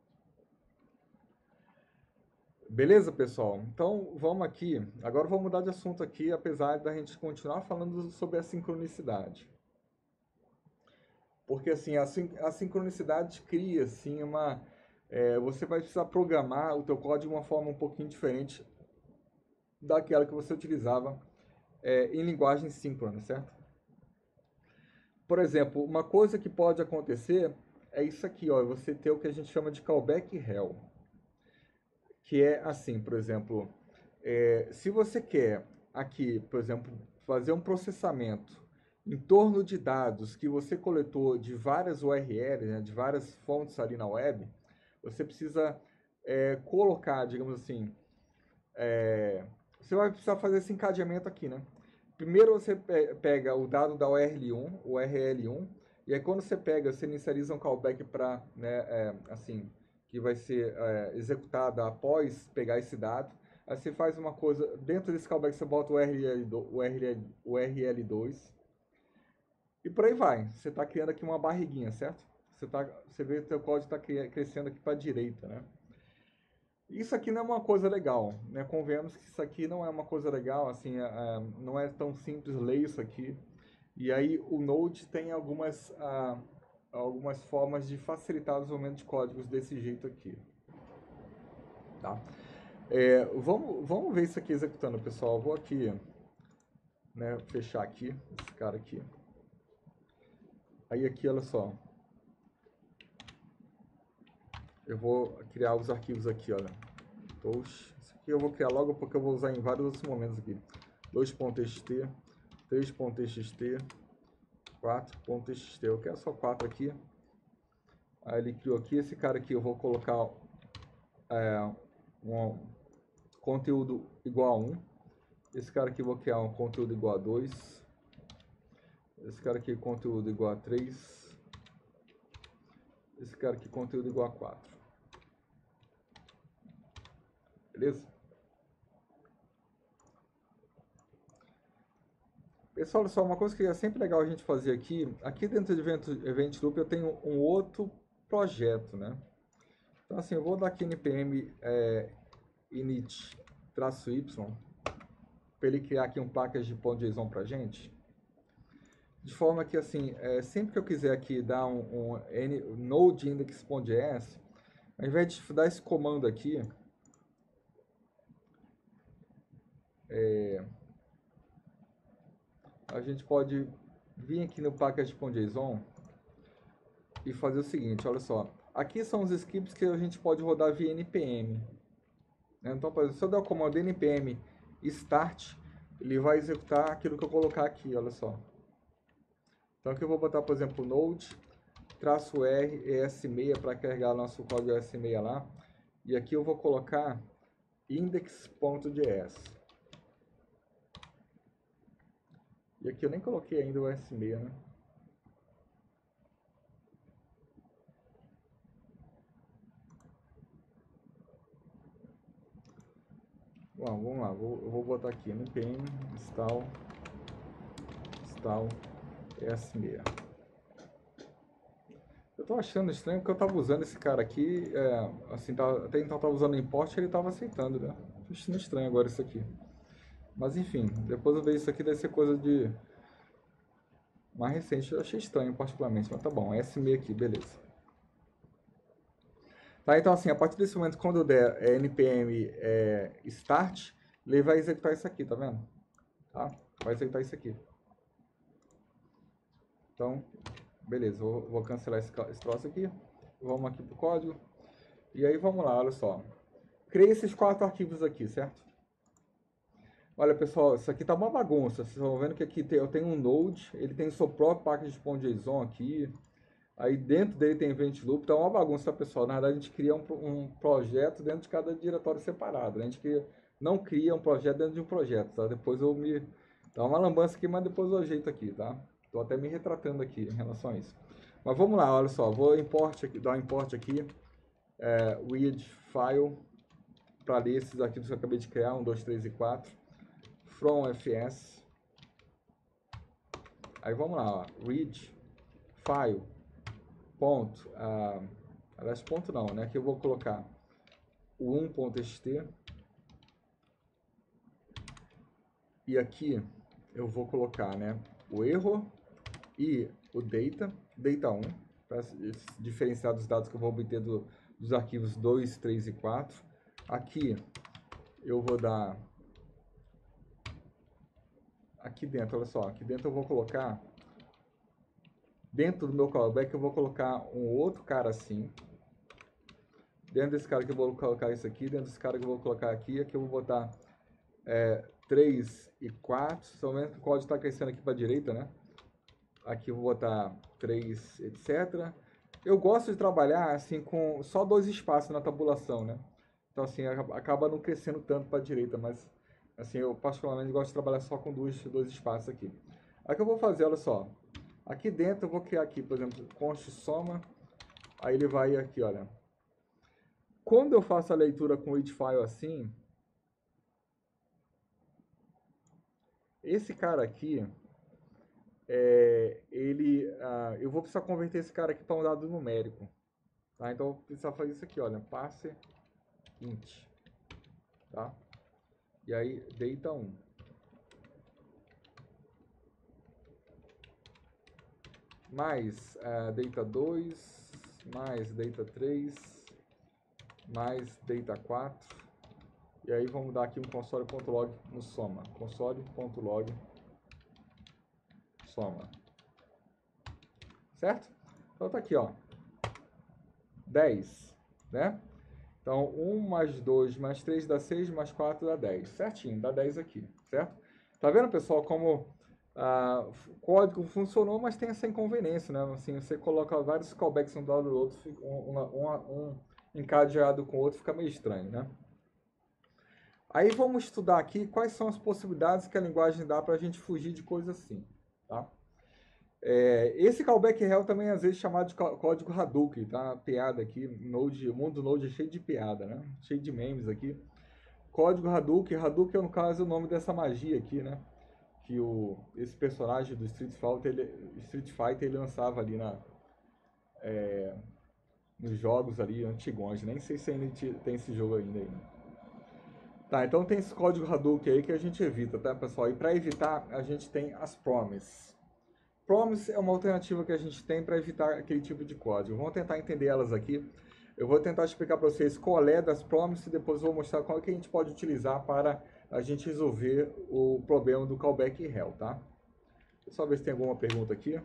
Beleza, pessoal? Então, vamos aqui. Agora vou mudar de assunto aqui, apesar da gente continuar falando sobre a sincronicidade. Porque, assim, a sincronicidade cria, assim, você vai precisar programar o teu código de uma forma um pouquinho diferente daquela que você utilizava em linguagem síncrona, certo? Por exemplo, uma coisa que pode acontecer é isso aqui, ó, você ter o que a gente chama de callback hell, que é assim, por exemplo, se você quer aqui, por exemplo, fazer um processamento em torno de dados que você coletou de várias URLs, né, de várias fontes ali na web, você precisa colocar, digamos assim, você vai precisar fazer esse encadeamento aqui, né? Primeiro você pega o dado da URL1, e aí quando você pega, você inicializa um callback para, né, assim, que vai ser executado após pegar esse dado. Aí você faz uma coisa, dentro desse callback você bota o URL2, e por aí vai. Você está criando aqui uma barriguinha, certo? Você vê que o seu código está crescendo aqui para a direita, né? Isso aqui não é uma coisa legal, né? Convenhamos que isso aqui não é uma coisa legal, assim, não é tão simples ler isso aqui. E aí o Node tem algumas formas de facilitar o desenvolvimento de códigos desse jeito aqui, tá? Vamos ver isso aqui executando, pessoal. Eu vou aqui, né, fechar aqui, esse cara aqui. Aí aqui, olha só. Eu vou criar os arquivos aqui, olha. Isso aqui eu vou criar logo porque eu vou usar em vários outros momentos aqui. 2.txt, 3.txt, 4.txt, eu quero só 4 aqui. Aí ele criou aqui, esse cara aqui eu vou colocar um conteúdo igual a 1. Esse cara aqui eu vou criar um conteúdo igual a 2. Esse cara aqui conteúdo igual a 3. Esse cara aqui conteúdo igual a 4. Beleza? Pessoal, olha só, uma coisa que é sempre legal a gente fazer aqui, dentro de Event Loop eu tenho um outro projeto, né? Então assim, eu vou dar aqui npm init-y para ele criar aqui um package de .json pra gente. De forma que assim, sempre que eu quiser aqui dar um node index.js, ao invés de dar esse comando aqui, a gente pode vir aqui no package.json e fazer o seguinte, olha só. Aqui são os scripts que a gente pode rodar via npm. Então, por exemplo, se eu der o comando npm start, ele vai executar aquilo que eu colocar aqui, olha só. Então aqui eu vou botar, por exemplo, node -r ES6 para carregar nosso código ES6 lá. E aqui eu vou colocar index.js. E aqui eu nem coloquei ainda o ES6, né? Bom, vamos lá, eu vou botar aqui npm install ES6. Eu tô achando estranho porque eu tava usando esse cara aqui, assim, até então eu tava usando import e ele tava aceitando, né? Tô achando estranho agora isso aqui. Mas enfim, depois eu vejo isso aqui, deve ser coisa de mais recente. Eu achei estranho particularmente, mas tá bom, ES6 aqui, beleza. Tá, então assim, a partir desse momento, quando eu der npm start, ele vai executar isso aqui, tá vendo? Tá? Vai executar isso aqui. Então, beleza, vou cancelar esse troço aqui. Vamos aqui pro código. E aí vamos lá, olha só. Criei esses 4 arquivos aqui, certo? Olha pessoal, isso aqui tá uma bagunça. Vocês estão vendo que aqui eu tenho um Node, ele tem o seu próprio package.json aqui. Aí dentro dele tem Event Loop, tá uma bagunça, tá, pessoal? Na verdade a gente cria um projeto dentro de cada diretório separado. A gente não cria um projeto dentro de um projeto, tá? Depois eu me... Dá uma lambança aqui, mas depois eu ajeito aqui, tá? Tô até me retratando aqui em relação a isso. Mas vamos lá, olha só. Vou dar um import aqui. Read file. Para ler esses arquivos que eu acabei de criar. 1, 2, 3 e 4. From fs. Aí vamos lá, ó. Read file. Ponto. Aliás, ponto não, né? Aqui eu vou colocar o 1.txt. E aqui eu vou colocar, né, o erro e o data 1, para diferenciar dos dados que eu vou obter dos arquivos 2, 3 e 4. Aqui eu vou dar, aqui dentro, olha só, aqui dentro eu vou colocar, dentro do meu callback eu vou colocar um outro cara assim. Dentro desse cara que eu vou colocar isso aqui, dentro desse cara que eu vou colocar aqui eu vou botar 3 e 4, estão vendo que o código está crescendo aqui para a direita, né? Aqui eu vou botar 3, etc. Eu gosto de trabalhar assim com só 2 espaços na tabulação, né? Então assim, acaba não crescendo tanto para a direita, mas assim, eu particularmente gosto de trabalhar só com dois espaços aqui. Aí o que eu vou fazer, olha só. Aqui dentro eu vou criar aqui, por exemplo, const soma, aí ele vai aqui, olha. Quando eu faço a leitura com read file assim, esse cara aqui, eu vou precisar converter esse cara aqui para um dado numérico. Tá? Então eu vou precisar fazer isso aqui, olha, parser int. Tá? E aí, data 1. Mais data 2, mais data 3, mais data 4. E aí vamos dar aqui um console.log no soma. Console.log soma. Certo? Então tá aqui, ó. 10, né? Então 1 mais 2 mais 3 dá 6, mais 4 dá 10. Certinho, dá 10 aqui, certo? Tá vendo, pessoal, como O código funcionou, mas tem essa inconveniência, né? Assim, você coloca vários callbacks um do lado do outro, um encadeado com o outro, fica meio estranho, né? Aí vamos estudar aqui quais são as possibilidades que a linguagem dá para a gente fugir de coisas assim, tá? Esse callback real também é às vezes chamado de código Hadouken, tá? Piada aqui, Node, o mundo Node é cheio de piada, né? Cheio de memes aqui. Código Hadouken, Hadouken no caso é o nome dessa magia aqui, né? Que esse personagem do Street Fighter ele lançava ali nos jogos ali antigões, nem sei se ainda tem esse jogo ainda aí. Tá, então tem esse código Hadouken aí que a gente evita, tá, pessoal? E para evitar, a gente tem as promises. Promise é uma alternativa que a gente tem para evitar aquele tipo de código. Vamos tentar entender elas aqui. Eu vou tentar explicar para vocês qual é das promises e depois vou mostrar qual é que a gente pode utilizar para a gente resolver o problema do callback hell, tá? Deixa eu só ver se tem alguma pergunta aqui.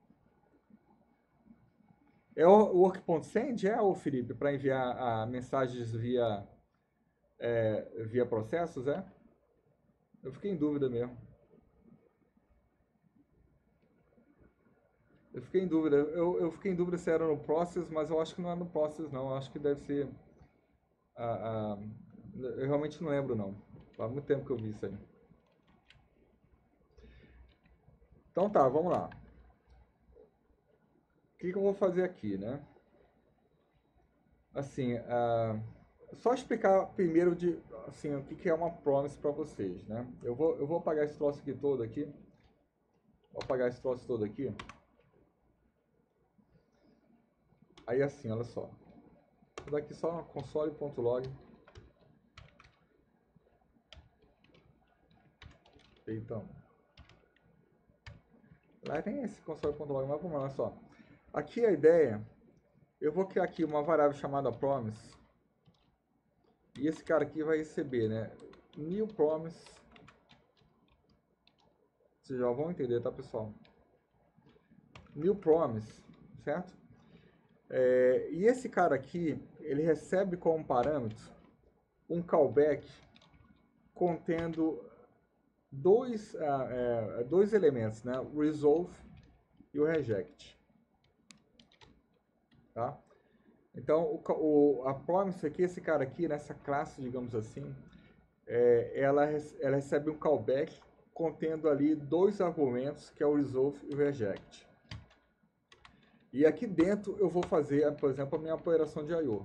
É o work.send? Ô Felipe, para enviar mensagens via processos, é? Eu fiquei em dúvida mesmo. Eu fiquei em dúvida. Eu fiquei em dúvida se era no process, mas eu acho que não é no process, não. Eu acho que deve ser... eu realmente não lembro, não. Faz muito tempo que eu vi isso aí. Então tá, vamos lá. O que eu vou fazer aqui, né? Assim, só explicar primeiro assim, o que é uma promise para vocês, né? Eu vou apagar esse troço aqui todo aqui. Vou apagar esse troço todo aqui. Aí assim, olha só. Vou dar aqui só console.log. Então. Lá tem esse console.log, mas vamos lá, olha só. Aqui a ideia, eu vou criar aqui uma variável chamada promise. E esse cara aqui vai receber, né? New promise. Vocês já vão entender, tá, pessoal? New promise, certo? E esse cara aqui, ele recebe como parâmetro um callback contendo dois elementos, né? O resolve e o reject. Tá? Então, a promise aqui, esse cara aqui, nessa classe, digamos assim, ela recebe um callback contendo ali dois argumentos, que é o resolve e o reject. E aqui dentro eu vou fazer, por exemplo, a minha operação de I/O.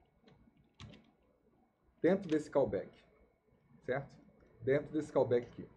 Dentro desse callback, certo? Dentro desse callback aqui.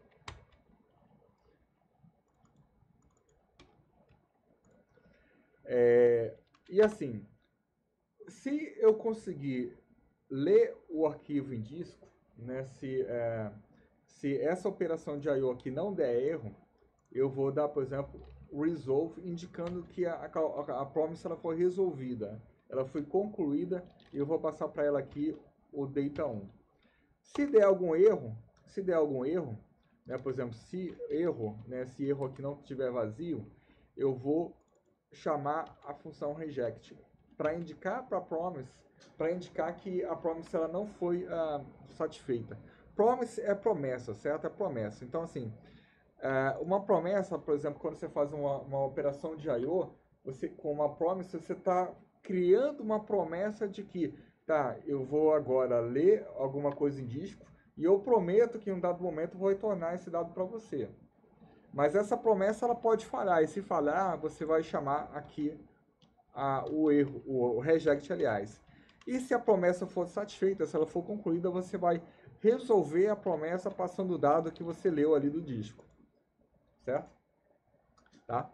E assim, se eu conseguir ler o arquivo em disco, né, se essa operação de I/O aqui não der erro, eu vou dar, por exemplo, resolve, indicando que a promise ela foi resolvida, ela foi concluída, e eu vou passar para ela aqui o data 1. Se der algum erro, né, por exemplo, se erro aqui não estiver vazio, eu vou chamar a função reject para indicar para a promise, para indicar que a promise ela não foi satisfeita. Promise é promessa, certo? É promessa. Então, assim, uma promessa, por exemplo, quando você faz uma operação de I/O, com uma promise, você está criando uma promessa de que, tá, eu vou agora ler alguma coisa em disco e eu prometo que em um dado momento eu vou retornar esse dado para você. Mas essa promessa ela pode falhar, e se falhar, você vai chamar aqui o erro, o reject, aliás. E se a promessa for satisfeita, se ela for concluída, você vai resolver a promessa passando o dado que você leu ali do disco. Certo? Tá?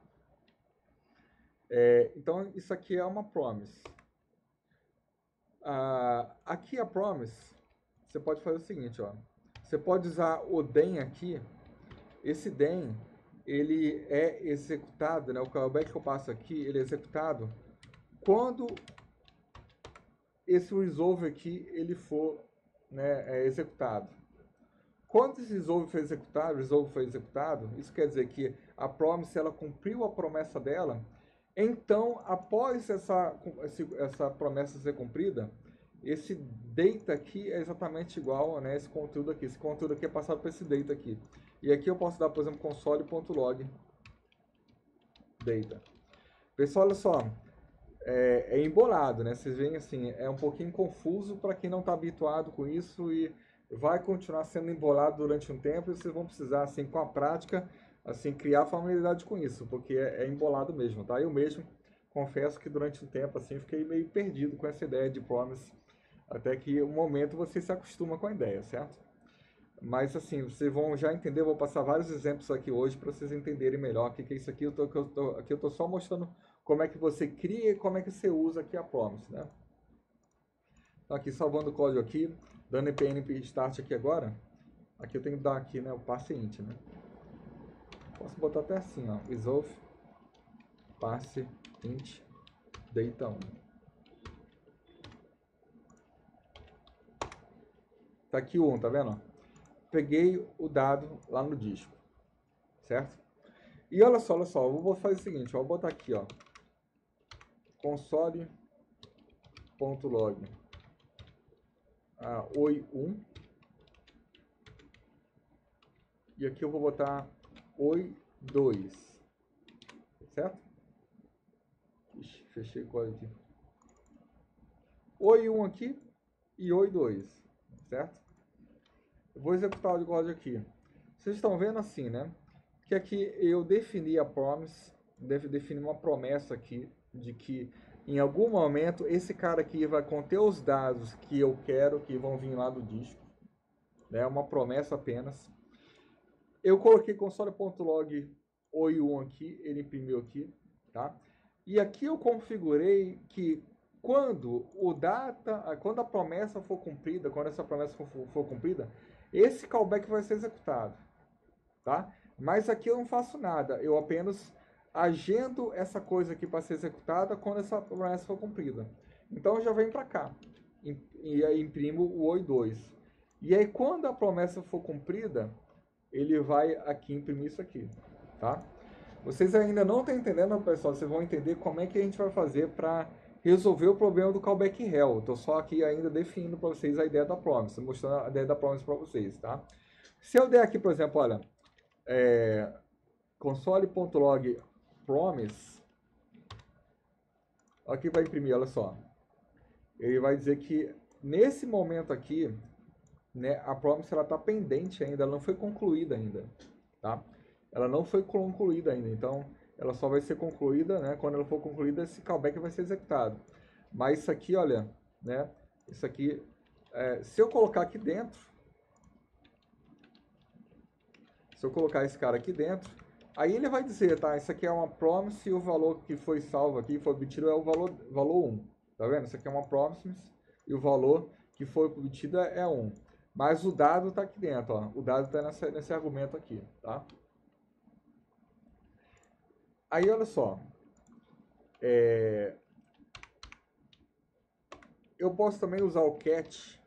Então, isso aqui é uma promise. Aqui a promise, você pode fazer o seguinte, ó. Você pode usar o then aqui. Esse then, ele é executado, né? O callback que eu passo aqui, ele é executado quando esse resolve aqui ele for, né, executado. Quando esse resolve foi executado, isso quer dizer que a promise ela cumpriu a promessa dela. Então, após essa promessa ser cumprida, esse data aqui é exatamente igual, né, esse conteúdo aqui. Esse conteúdo aqui é passado para esse data aqui. E aqui eu posso dar, por exemplo, console.log data. Pessoal, olha só, é embolado, né? Vocês veem assim, é um pouquinho confuso para quem não está habituado com isso e vai continuar sendo embolado durante um tempo e vocês vão precisar, assim, com a prática, assim, criar familiaridade com isso, porque é embolado mesmo, tá? Eu mesmo confesso que durante um tempo, assim, fiquei meio perdido com essa ideia de promise, até que um momento você se acostuma com a ideia, certo? Mas assim, vocês vão já entender, eu vou passar vários exemplos aqui hoje para vocês entenderem melhor o que é isso aqui. Aqui eu tô só mostrando como é que você cria e como é que você usa aqui a promise, né? Então aqui salvando o código aqui, dando npm start aqui agora. Aqui eu tenho que dar aqui, né, o parse int, né? Posso botar até assim, ó, resolve parse int data1. Tá aqui o 1, tá vendo? Peguei o dado lá no disco, certo? E olha só, eu vou fazer o seguinte, ó, vou botar aqui, ó, console.log oi1 e aqui eu vou botar oi2, certo? Ixi, fechei o código aqui. Oi1 aqui e oi2, certo? Eu vou executar o código aqui. Vocês estão vendo assim, né? Que aqui eu defini a promise, defini uma promessa aqui de que em algum momento esse cara aqui vai conter os dados que eu quero que vão vir lá do disco, né? Uma promessa apenas. Eu coloquei console.log oi1 aqui, ele imprimiu aqui, tá? E aqui eu configurei que quando a promessa for cumprida, quando essa promessa for cumprida, esse callback vai ser executado, tá? Mas aqui eu não faço nada, eu apenas agendo essa coisa aqui para ser executada quando essa promessa for cumprida. Então eu já venho para cá e aí imprimo o oi2. E aí quando a promessa for cumprida, ele vai aqui imprimir isso aqui, tá? Vocês ainda não estão entendendo, pessoal, vocês vão entender como é que a gente vai fazer para resolver o problema do callback hell. Estou só aqui ainda definindo para vocês a ideia da promise, mostrando a ideia da promise para vocês, tá? Se eu der aqui, por exemplo, olha, console.log promise, aqui vai imprimir, olha só. Ele vai dizer que nesse momento aqui, né, a promise ela está pendente ainda, ela não foi concluída ainda, tá? Ela não foi concluída ainda, então ela só vai ser concluída, né? Quando ela for concluída, esse callback vai ser executado. Mas isso aqui, olha, né? Isso aqui, se eu colocar aqui dentro, se eu colocar esse cara aqui dentro, aí ele vai dizer, tá? Isso aqui é uma promise e o valor que foi salvo aqui, foi obtido é o valor 1. Tá vendo? Isso aqui é uma promise e o valor que foi obtido é 1. Mas o dado está aqui dentro, ó. O dado está nesse argumento aqui, tá? Aí, olha só. Eu posso também usar o catch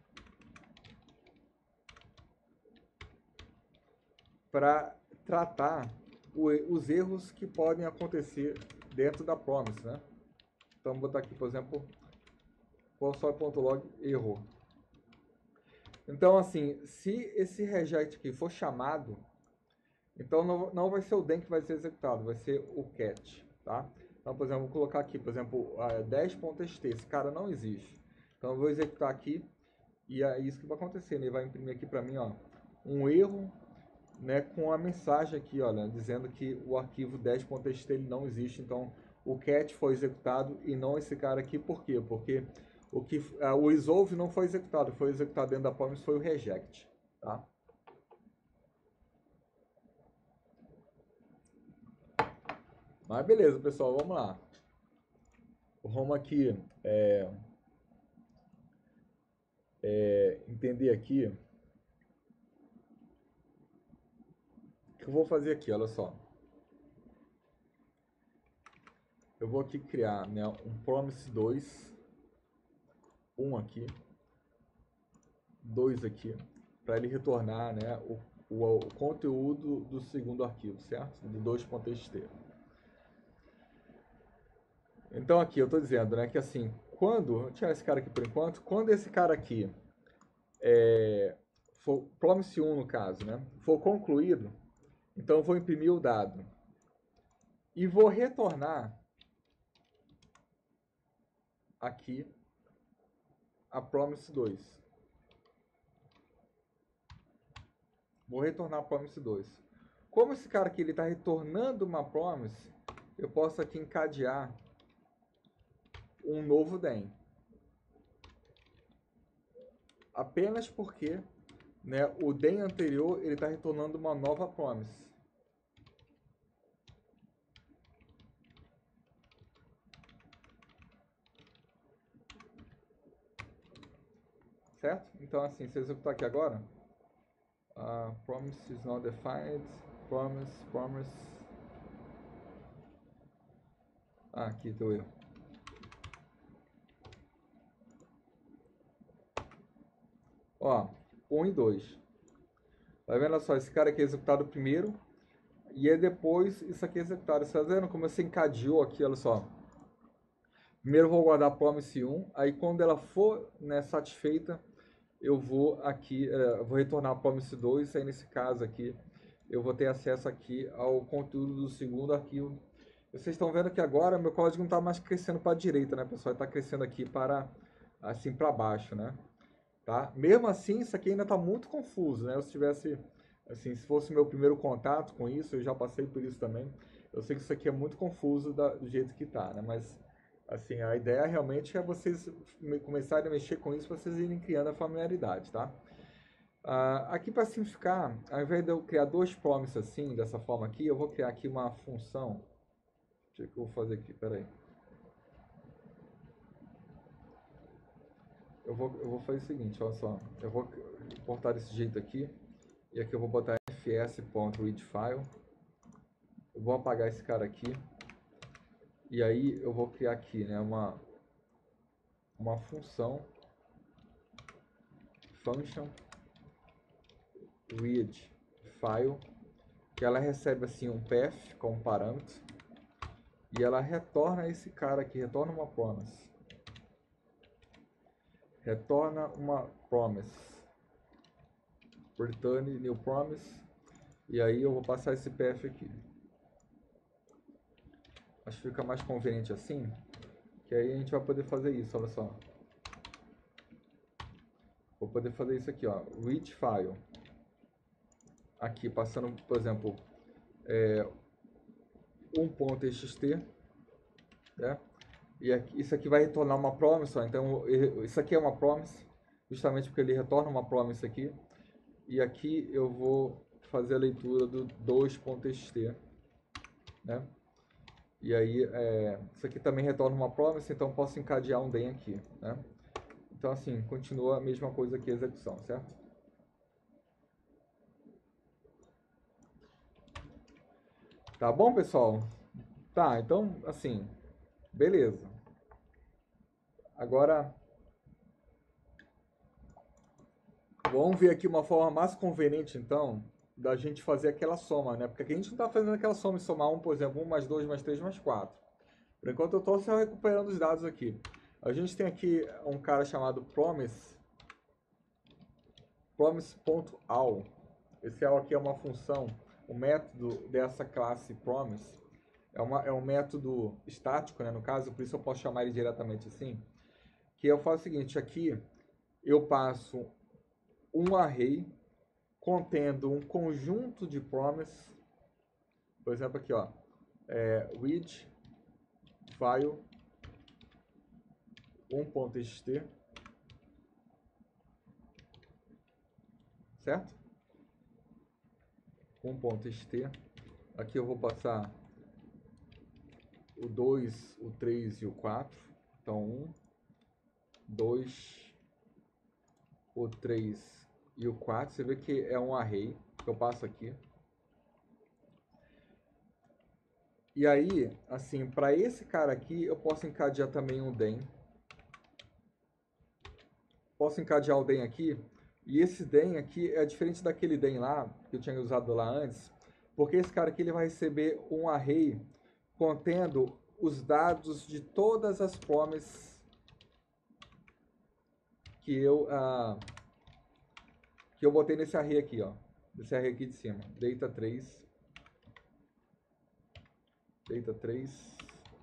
para tratar os erros que podem acontecer dentro da promise, né? Então, vou botar aqui, por exemplo, console.log erro. Então, assim, se esse reject aqui for chamado, então não vai ser o den que vai ser executado, vai ser o catch, tá? Então, por exemplo, vou colocar aqui, por exemplo, 10.st, esse cara não existe. Então, eu vou executar aqui e é isso que vai acontecer, né? Ele vai imprimir aqui para mim, ó, um erro, né, com a mensagem aqui, olha, dizendo que o arquivo 10.st ele não existe. Então, o catch foi executado e não esse cara aqui. Por quê? Porque o resolve não foi executado dentro da promise, foi o reject, tá? Mas beleza, pessoal, vamos lá. Vamos aqui entender aqui o que eu vou fazer aqui, olha só. Eu vou aqui criar, né, um promise 2, 1 aqui, 2 aqui, para ele retornar, né, o conteúdo do segundo arquivo, certo? Do 2.txt. Então aqui eu estou dizendo, né, que assim, vou tirar esse cara aqui por enquanto, quando esse cara aqui for promise 1 no caso, né, for concluído, Então eu vou imprimir o dado e vou retornar aqui a promise 2. Vou retornar a promise 2. Como esse cara aqui está retornando uma promise, eu posso aqui encadear um novo DEM. Apenas porque, né, o DEM anterior ele está retornando uma nova promise. Certo? Então, assim, se eu executar aqui agora, promise is not defined, promise. Aqui deu erro. Ó, 1 e 2. Tá vendo só? Esse cara aqui é executado primeiro e é depois isso aqui é executado. Você tá vendo como você encadeou aqui, olha só. Primeiro eu vou guardar a promise 1, aí quando ela for, né, satisfeita, eu vou aqui, vou retornar a promise 2, aí nesse caso aqui, eu vou ter acesso aqui ao conteúdo do segundo arquivo. Vocês estão vendo que agora meu código não está mais crescendo para a direita, né, pessoal? Está crescendo aqui para, assim, para baixo, né? Tá? Mesmo assim, isso aqui ainda está muito confuso, né? Se tivesse, assim, se fosse meu primeiro contato com isso, eu já passei por isso também. Eu sei que isso aqui é muito confuso do jeito que está, né? Mas, assim, a ideia realmente é vocês começarem a mexer com isso para vocês irem criando a familiaridade, tá? Aqui para simplificar, ao invés de eu criar dois promises assim, dessa forma aqui, eu vou criar aqui uma função. O que eu vou fazer aqui? Peraí. Eu vou fazer o seguinte, olha só. Eu vou importar desse jeito aqui. E aqui eu vou botar fs.readfile. Eu vou apagar esse cara aqui. E aí eu vou criar aqui, né, uma função function read file, que ela recebe assim um path como parâmetro e ela retorna esse cara aqui, retorna uma promise. Retorna uma promise. Return new promise. E aí eu vou passar esse path aqui. Acho que fica mais conveniente assim, que aí a gente vai poder fazer isso, olha só. Vou poder fazer isso aqui, ó, read file. Aqui passando, por exemplo, 1.txt, né? E aqui, isso aqui vai retornar uma promise, ó. Então isso aqui é uma promise, justamente porque ele retorna uma promise aqui. E aqui eu vou fazer a leitura do 2.txt, né? E aí isso aqui também retorna uma promise, então posso encadear um DEM aqui, né? Então assim, continua a mesma coisa aqui a execução, certo? Tá bom, pessoal? Tá, então assim, beleza. Agora vamos ver aqui uma forma mais conveniente, então, da gente fazer aquela soma, né? Porque aqui a gente não está fazendo aquela soma e somar por exemplo, 1 mais 2 mais 3 mais 4. Por enquanto eu estou só recuperando os dados aqui. A gente tem aqui um cara chamado promise.all. Esse all aqui é uma função, um método dessa classe promise. É um método estático, né, no caso, por isso eu posso chamar ele diretamente assim. Que eu faço o seguinte, aqui eu passo um array contendo um conjunto de promise. Por exemplo, aqui, ó, read file 1.txt, certo? 1.txt. Aqui eu vou passar o 2, o 3 e o 4. Então, 1, 2, o 3 e o 4. Você vê que é um array que eu passo aqui. E aí, assim, para esse cara aqui, eu posso encadear também um DEM. Posso encadear o DEM aqui. E esse DEM aqui é diferente daquele DEM lá, que eu tinha usado lá antes. Porque esse cara aqui ele vai receber um array contendo os dados de todas as promises que eu botei nesse array aqui, ó. Nesse array aqui de cima. Data 3. data 3,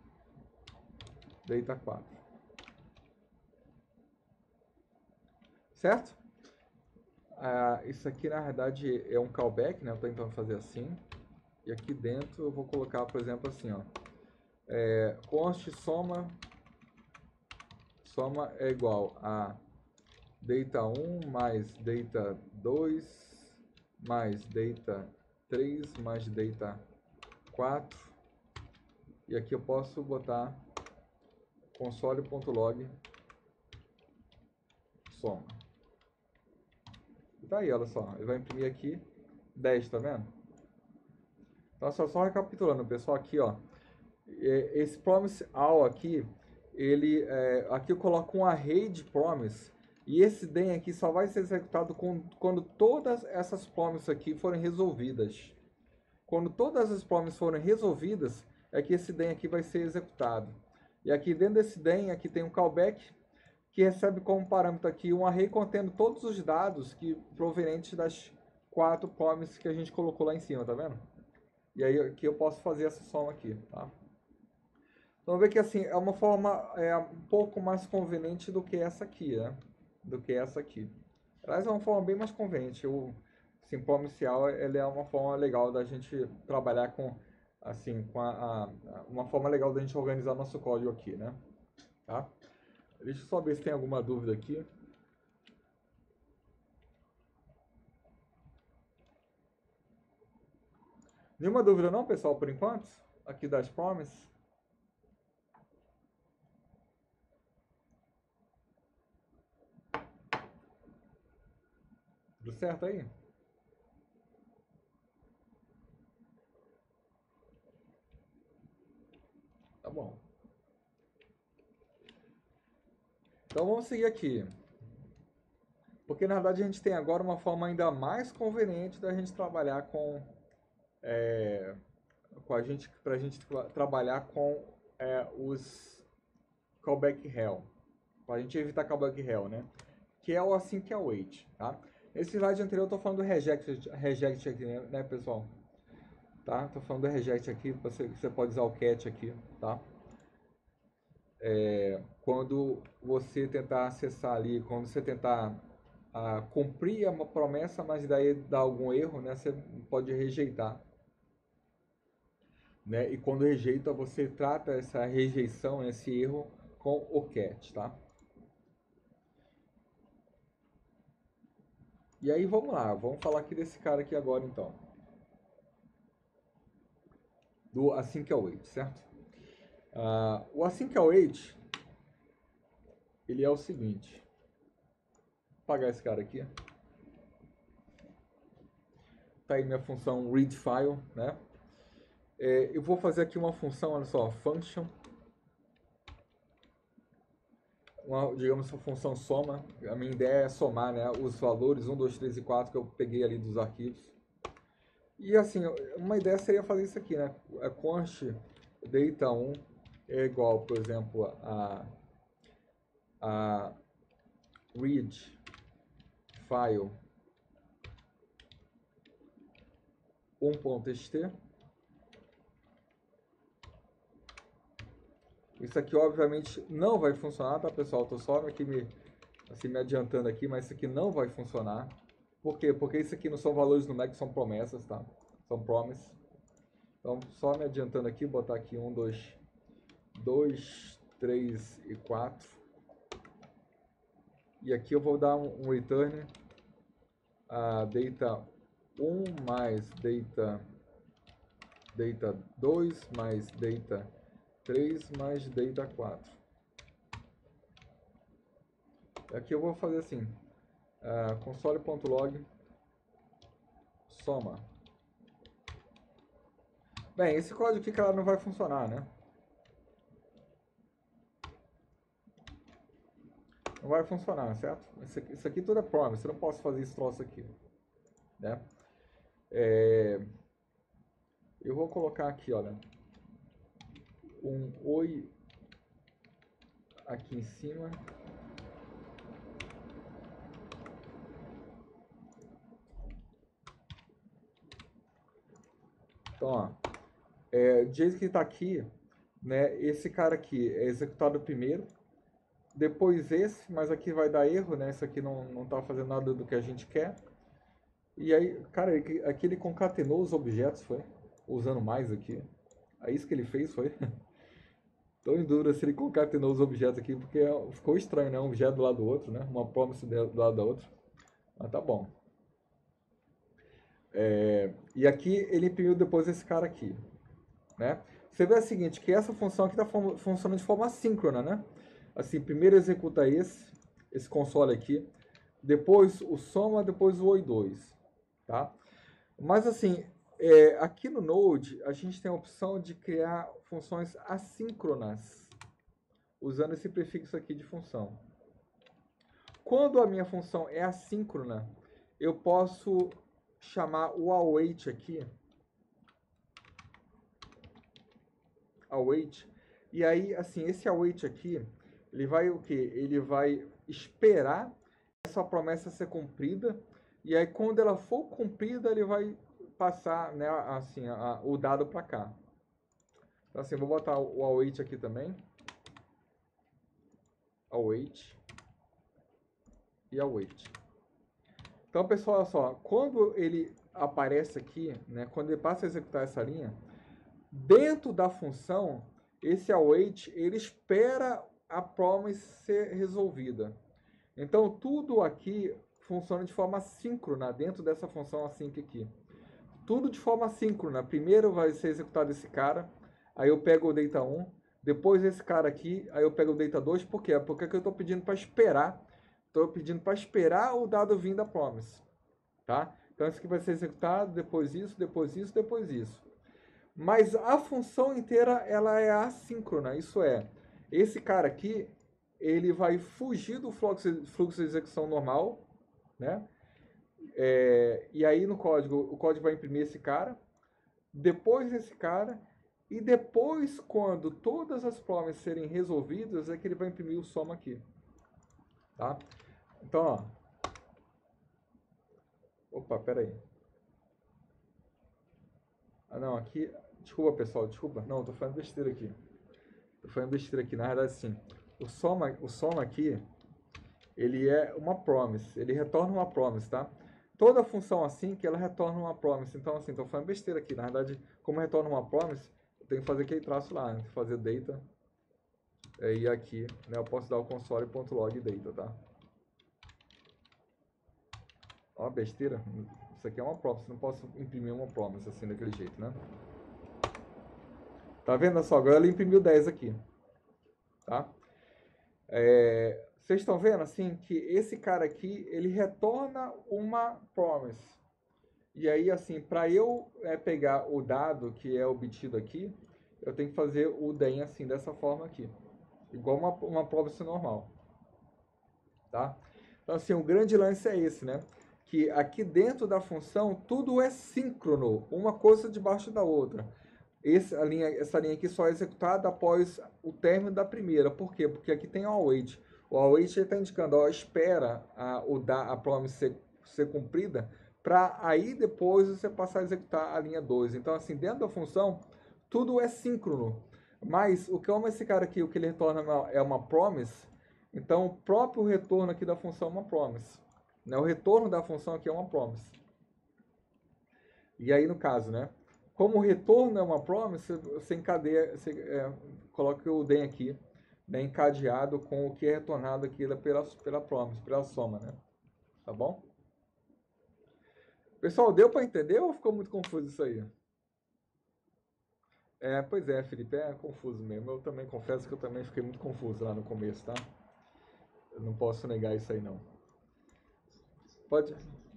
data 4. Certo? Isso aqui na verdade é um callback, né? Eu estou tentando fazer assim. E aqui dentro eu vou colocar, por exemplo, assim, ó. Const soma é igual a data 1 mais data 2 mais data 3 mais data 4. E aqui eu posso botar console.log soma. Tá aí, olha só. Ele vai imprimir aqui 10, tá vendo? Então, só recapitulando, pessoal, aqui, ó. Esse promise all aqui, aqui eu coloco um array de promise. E esse den aqui só vai ser executado quando todas essas promises aqui forem resolvidas. Quando todas as promises forem resolvidas, é que esse den aqui vai ser executado. E aqui dentro desse den, aqui tem um callback, que recebe como parâmetro aqui um array contendo todos os dados provenientes das 4 promises que a gente colocou lá em cima, tá vendo? E aí aqui eu posso fazer essa soma aqui, tá? Então vê que assim, é uma forma um pouco mais conveniente do que essa aqui, né? Do que essa aqui. Aliás, é uma forma bem mais conveniente. O Simple inicial, ele é uma forma legal da gente trabalhar com, assim, uma forma legal da gente organizar nosso código aqui, né? Tá? Deixa eu só ver se tem alguma dúvida aqui. Nenhuma dúvida não, pessoal, por enquanto? Aqui das promises. Tudo certo aí? Tá bom. Então vamos seguir aqui. Porque na verdade a gente tem agora uma forma ainda mais conveniente da gente trabalhar com pra gente trabalhar com os callback hell. Pra gente evitar callback hell, né? Que é o async await, tá? Nesse slide anterior eu tô falando do reject aqui, né, pessoal? Tá? Tô falando do reject aqui, você pode usar o cat aqui, tá? Quando você tentar acessar ali, quando você tentar cumprir uma promessa, mas daí dá algum erro, né? Você pode rejeitar. Né? E quando rejeita, você trata essa rejeição, esse erro, com o cat, tá? E aí vamos lá, vamos falar aqui desse cara aqui agora então. Do async await, certo? O async await, ele é o seguinte. Vou apagar esse cara aqui. Tá aí minha função readFile, né? Eu vou fazer aqui uma função, olha só, function. Digamos, uma função soma. A minha ideia é somar, né, os valores 1, 2, 3 e 4 que eu peguei ali dos arquivos. E assim, uma ideia seria fazer isso aqui, né? Const data 1 é igual, por exemplo, a read file 1.txt. Isso aqui obviamente não vai funcionar, tá, pessoal? Tô só aqui me adiantando aqui, mas isso aqui não vai funcionar. Por quê? Porque isso aqui não são valores numéricos, são promessas, tá? São promises. Então, só me adiantando aqui, botar aqui 1, 2, 3 e 4. E aqui eu vou dar um return a data 1 mais data 2 mais data 3 mais data 4. Aqui eu vou fazer assim, console.log soma. Bem, esse código aqui, claro, não vai funcionar, né? Não vai funcionar, certo? Isso aqui tudo é promise, eu não posso fazer esse troço aqui, né? Eu vou colocar aqui, olha, um oi aqui em cima. Então, ó, Do jeito que está aqui, né, esse cara aqui é executado primeiro, depois esse, mas aqui vai dar erro, né? Isso aqui não tá fazendo nada do que a gente quer. E aí, cara, aqui ele concatenou os objetos, foi? Usando mais aqui. É isso que ele fez, foi? Tô em dúvida se ele concatenou os objetos aqui, porque ficou estranho, né? Um objeto do lado do outro, né? Uma promise do lado da outra. Mas tá bom. E aqui ele imprimiu depois esse cara aqui, né? Você vê o seguinte, que essa função aqui está funcionando de forma assíncrona, né? Assim, primeiro executa esse console aqui, depois o soma, depois o oi2, tá? Mas assim, aqui no Node, a gente tem a opção de criar funções assíncronas, usando esse prefixo aqui de função. Quando a minha função é assíncrona, eu posso chamar o await aqui, await, e aí, assim, esse await aqui, ele vai o quê? Ele vai esperar essa promessa ser cumprida, e aí quando ela for cumprida, ele vai passar, né, assim, o dado para cá. Então, assim, vou botar o await aqui também. Await e await. Então, pessoal, olha só, quando ele aparece aqui, né, quando ele passa a executar essa linha, dentro da função, esse await, ele espera a promise ser resolvida. Então, tudo aqui funciona de forma síncrona dentro dessa função async aqui. Tudo de forma síncrona. Primeiro vai ser executado esse cara, aí eu pego o data 1, depois esse cara aqui, aí eu pego o data 2. Por quê? Porque eu estou pedindo para esperar. Estou pedindo para esperar o dado vir da promise. Tá? Então, isso aqui vai ser executado, depois isso, depois isso, depois isso. Mas a função inteira ela é assíncrona, isso é, esse cara aqui, ele vai fugir do fluxo de execução normal, né? E aí no código, o código vai imprimir esse cara, depois esse cara, e depois, quando todas as promises serem resolvidas, é que ele vai imprimir o soma aqui. Tá? Então, ó. Opa, pera aí. Ah, não, aqui... Desculpa, pessoal, desculpa. Não, tô falando besteira aqui. Na verdade, sim. O soma aqui, ele é uma promise. Ele retorna uma promise, tá? Toda função assim que ela retorna uma promise. Então, assim, tô falando besteira aqui. Na verdade, como retorna uma promise, eu tenho que fazer aquele traço lá, né? Fazer data. E aqui, né, eu posso dar o console.log data, tá? Ó, besteira. Isso aqui é uma promise. Não posso imprimir uma promise assim, daquele jeito, né? Tá vendo só? Agora ele imprimiu 10 aqui. Tá? Vocês estão vendo assim que esse cara aqui ele retorna uma promise. E aí assim, para eu pegar o dado que é obtido aqui, eu tenho que fazer o DEM assim, dessa forma aqui. Igual uma promise normal. Tá? Então assim, o grande lance é esse, né? Que aqui dentro da função tudo é síncrono, uma coisa debaixo da outra. Essa linha aqui só é executada após o término da primeira. Por quê? Porque aqui tem o await. O await está indicando, ó, espera a promise ser cumprida, para aí depois você passar a executar a linha 2. Então, assim, dentro da função, tudo é síncrono. Mas, como esse cara aqui, o que ele retorna é uma promise, então o próprio retorno aqui da função é uma promise. Né? O retorno da função aqui é uma promise. E aí, no caso, né? Como o retorno é uma promise, você encadeia, você coloca o DEM aqui, né, encadeado com o que é retornado aqui pela promise, pela soma, né? Tá bom? Pessoal, deu para entender ou ficou muito confuso isso aí? Pois é, Felipe, é confuso mesmo. Eu também confesso que eu também fiquei muito confuso lá no começo, tá? Eu não posso negar isso aí, não. Pode...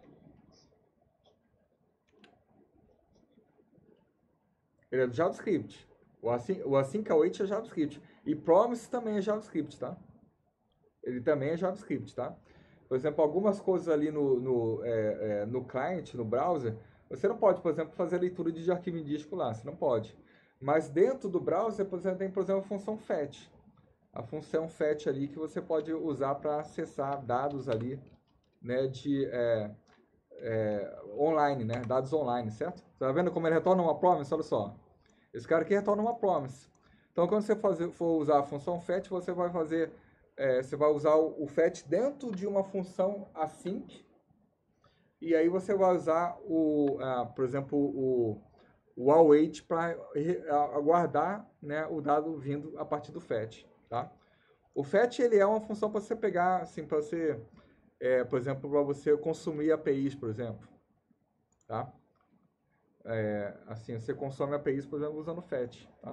Ele é do JavaScript. O async await é JavaScript. E promise também é JavaScript, tá? Ele também é JavaScript, tá? Por exemplo, algumas coisas ali no client, no browser, você não pode, por exemplo, fazer leitura de arquivo em disco lá, você não pode. Mas dentro do browser, você tem, por exemplo, a função fetch. A função fetch ali que você pode usar para acessar dados ali, né, online, né, dados online, certo? Tá vendo como ele retorna uma promise? Olha só. Esse cara aqui retorna uma promise. Então, quando você for usar a função fetch, você vai fazer, você vai usar o fetch dentro de uma função async, e aí você vai usar por exemplo, o await para aguardar, né, o dado vindo a partir do fetch, tá? O fetch ele é uma função para você pegar, assim, para você, por exemplo, para você consumir APIs, por exemplo, tá? Assim, você consome APIs, por exemplo, usando fetch, tá?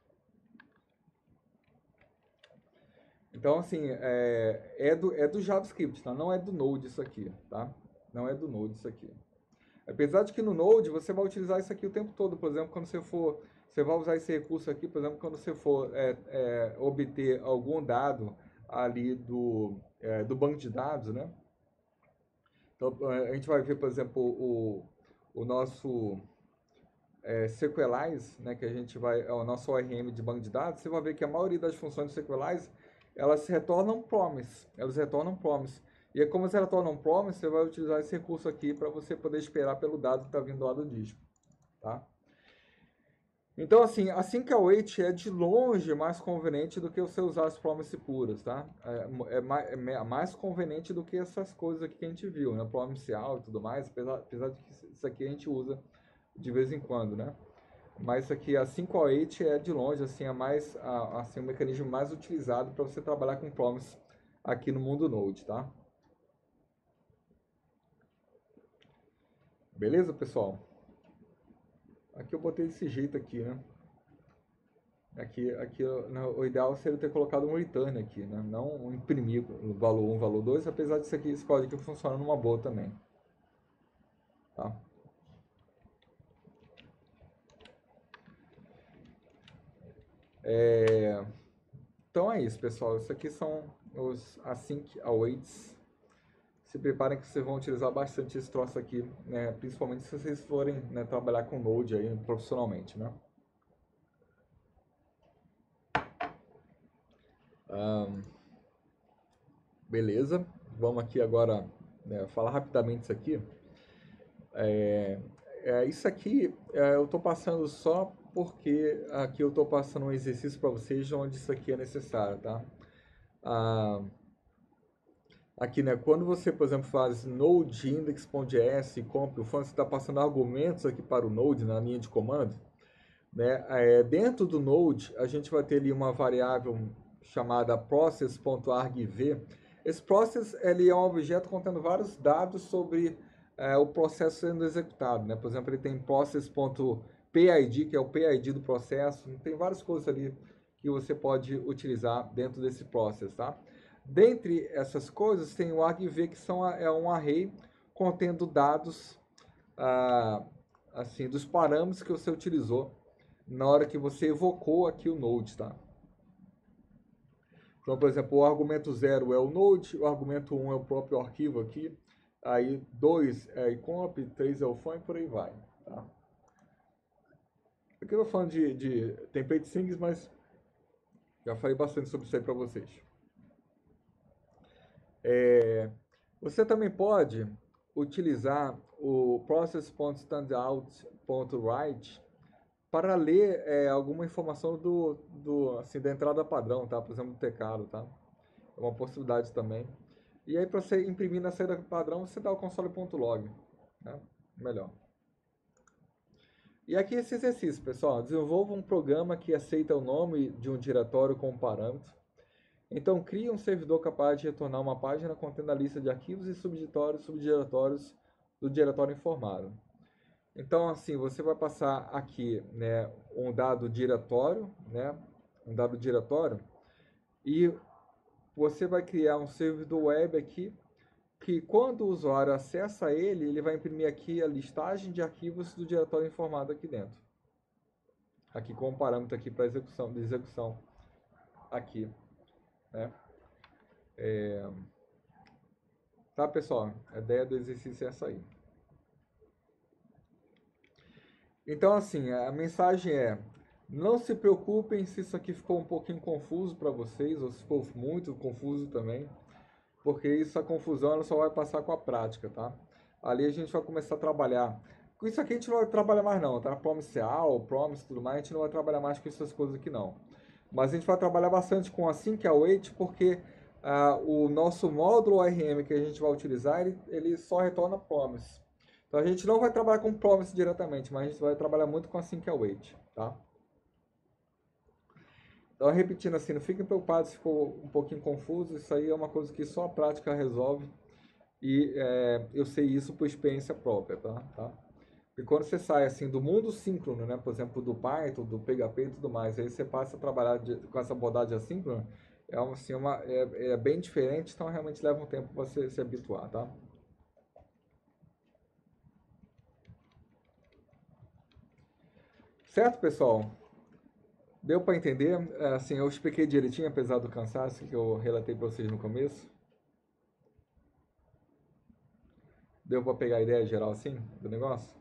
Então, assim, é do JavaScript, tá? Não é do Node isso aqui, tá? Não é do Node isso aqui. Apesar de que no Node você vai utilizar isso aqui o tempo todo, por exemplo, quando você vai usar esse recurso aqui, por exemplo, quando você for obter algum dado ali do banco de dados, né? Então, a gente vai ver, por exemplo, o nosso Sequelize, né, que a gente vai, é o nosso ORM de banco de dados, você vai ver que a maioria das funções do Sequelize, elas retornam promise, E aí, como elas retornam promise, você vai utilizar esse recurso aqui para você poder esperar pelo dado que está vindo lá do disco, tá? Então, assim, a sync await é de longe mais conveniente do que você usar as promises puras, tá? É mais conveniente do que essas coisas aqui que a gente viu, né? Promise out e tudo mais, apesar de que isso aqui a gente usa de vez em quando, né? Mas isso aqui, a 508 é de longe, assim, assim, o mecanismo mais utilizado para você trabalhar com promise aqui no mundo Node, tá? Beleza, pessoal? Aqui eu botei desse jeito aqui, né? Aqui o ideal seria ter colocado um return aqui, né? Não imprimir o valor 1, valor 2, apesar disso aqui, esse código aqui funciona numa boa também, tá? Então é isso, pessoal. Isso aqui são os async awaits. Se preparem que vocês vão utilizar bastante esse troço aqui, né? Principalmente se vocês forem, né, trabalhar com Node aí profissionalmente, né? Beleza. Vamos aqui agora, né, falar rapidamente isso aqui. Isso aqui eu estou passando só porque aqui eu estou passando um exercício para vocês onde isso aqui é necessário, tá? Aqui, né, quando você, por exemplo, faz node index.js e compre o fun, você está passando argumentos aqui para o node na linha de comando, né? Dentro do node, a gente vai ter ali uma variável chamada process.argv. Esse process ele é um objeto contendo vários dados sobre o processo sendo executado, né? Por exemplo, ele tem process.pid, que é o PID do processo. Tem várias coisas ali que você pode utilizar dentro desse process, tá? Dentre essas coisas, tem o argv, que é um array contendo dados assim, dos parâmetros que você utilizou na hora que você evocou aqui o Node, tá? Então, por exemplo, o argumento 0 é o Node, o argumento 1 é o próprio arquivo aqui, aí 2 é icomp, 3 é o fun e por aí vai, tá? Aqui eu estou falando de template things, mas já falei bastante sobre isso aí para vocês. Você também pode utilizar o process.standout.write para ler alguma informação assim, da entrada padrão, tá? Por exemplo, do teclado, tá? É uma possibilidade também. E aí, para você imprimir na saída padrão, você dá o console.log, né? Melhor. E aqui esse exercício, pessoal. Desenvolva um programa que aceita o nome de um diretório com um parâmetro. Então, crie um servidor capaz de retornar uma página contendo a lista de arquivos e subdiretórios do diretório informado. Então, assim, você vai passar aqui, né, um dado diretório, né, e você vai criar um servidor web aqui, que quando o usuário acessa ele, ele vai imprimir aqui a listagem de arquivos do diretório informado aqui dentro. Aqui com um parâmetro aqui para execução aqui, né? Tá, pessoal? A ideia do exercício é essa aí. Então, assim, a mensagem é: não se preocupem se isso aqui ficou um pouquinho confuso para vocês, ou se ficou muito confuso também, porque essa confusão ela só vai passar com a prática, tá? Ali a gente vai começar a trabalhar Com isso aqui a gente não vai trabalhar mais não, tá? Promise All, Promise e tudo mais, a gente não vai trabalhar mais com essas coisas aqui não. Mas a gente vai trabalhar bastante com a Sync Await, porque o nosso módulo ORM que a gente vai utilizar, ele só retorna Promise. Então a gente não vai trabalhar com Promise diretamente, mas a gente vai trabalhar muito com a Sync Await, tá? Então, repetindo assim, não fiquem preocupados se ficou um pouquinho confuso, isso aí é uma coisa que só a prática resolve. E eu sei isso por experiência própria, tá? E quando você sai assim do mundo síncrono, né, por exemplo, do Python, do PHP e tudo mais, aí você passa a trabalhar com essa abordagem assíncrona, assim, é bem diferente, então realmente leva um tempo para você se habituar, tá? Certo, pessoal? Deu para entender? Assim, eu expliquei direitinho, apesar do cansaço que eu relatei para vocês no começo. Deu para pegar a ideia geral assim do negócio?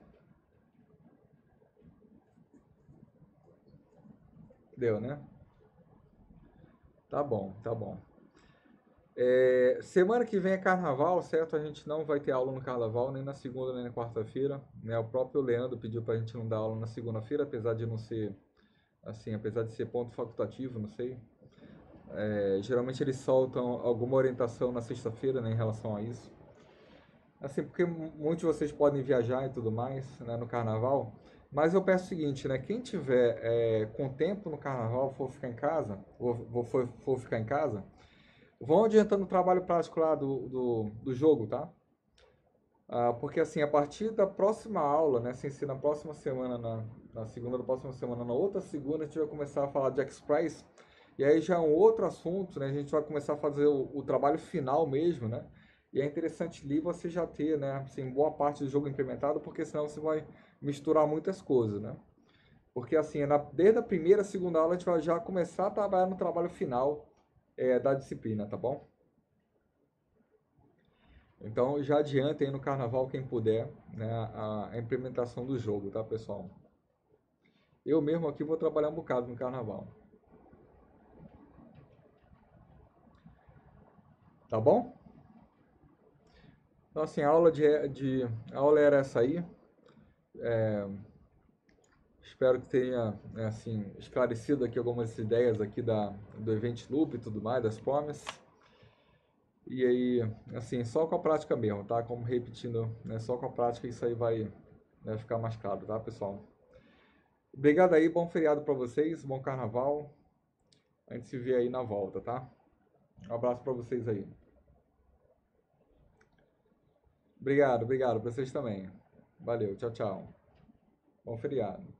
Deu, né? Tá bom, tá bom. Semana que vem é carnaval, certo? A gente não vai ter aula no carnaval, nem na segunda, nem na quarta-feira, né? O próprio Leandro pediu pra gente não dar aula na segunda-feira, apesar de não ser, assim, apesar de ser ponto facultativo, não sei. Geralmente eles soltam alguma orientação na sexta-feira, né, em relação a isso. Assim, porque muitos de vocês podem viajar e tudo mais, né, no carnaval. Mas eu peço o seguinte, né? Quem tiver com tempo no carnaval, for ficar em casa, for ficar em casa, vão adiantando o trabalho prático lá do jogo, tá? Porque assim, a partir da próxima aula, né? Sem ser na próxima semana, na segunda da próxima semana, na outra segunda, a gente vai começar a falar de X-Prize. E aí já é um outro assunto, né? A gente vai começar a fazer o trabalho final mesmo, né? E é interessante ali você já ter, né? Assim, boa parte do jogo implementado, porque senão você vai misturar muitas coisas, né? Porque assim, desde a primeira, segunda aula, a gente vai já começar a trabalhar no trabalho final da disciplina, tá bom? Então já adianta aí no carnaval quem puder, né, a implementação do jogo, tá, pessoal? Eu mesmo aqui vou trabalhar um bocado no carnaval. Tá bom? Então assim, a a aula era essa aí. Espero que tenha assim esclarecido aqui algumas ideias aqui do Event Loop e tudo mais, das promises. E aí, assim, só com a prática mesmo, tá? Como repetindo, né? Só com a prática isso aí vai, né, ficar mais claro, tá, pessoal? Obrigado aí, bom feriado para vocês, bom carnaval. A gente se vê aí na volta, tá? Um abraço para vocês aí. Obrigado, obrigado para vocês também. Valeu, tchau, tchau. Bom feriado.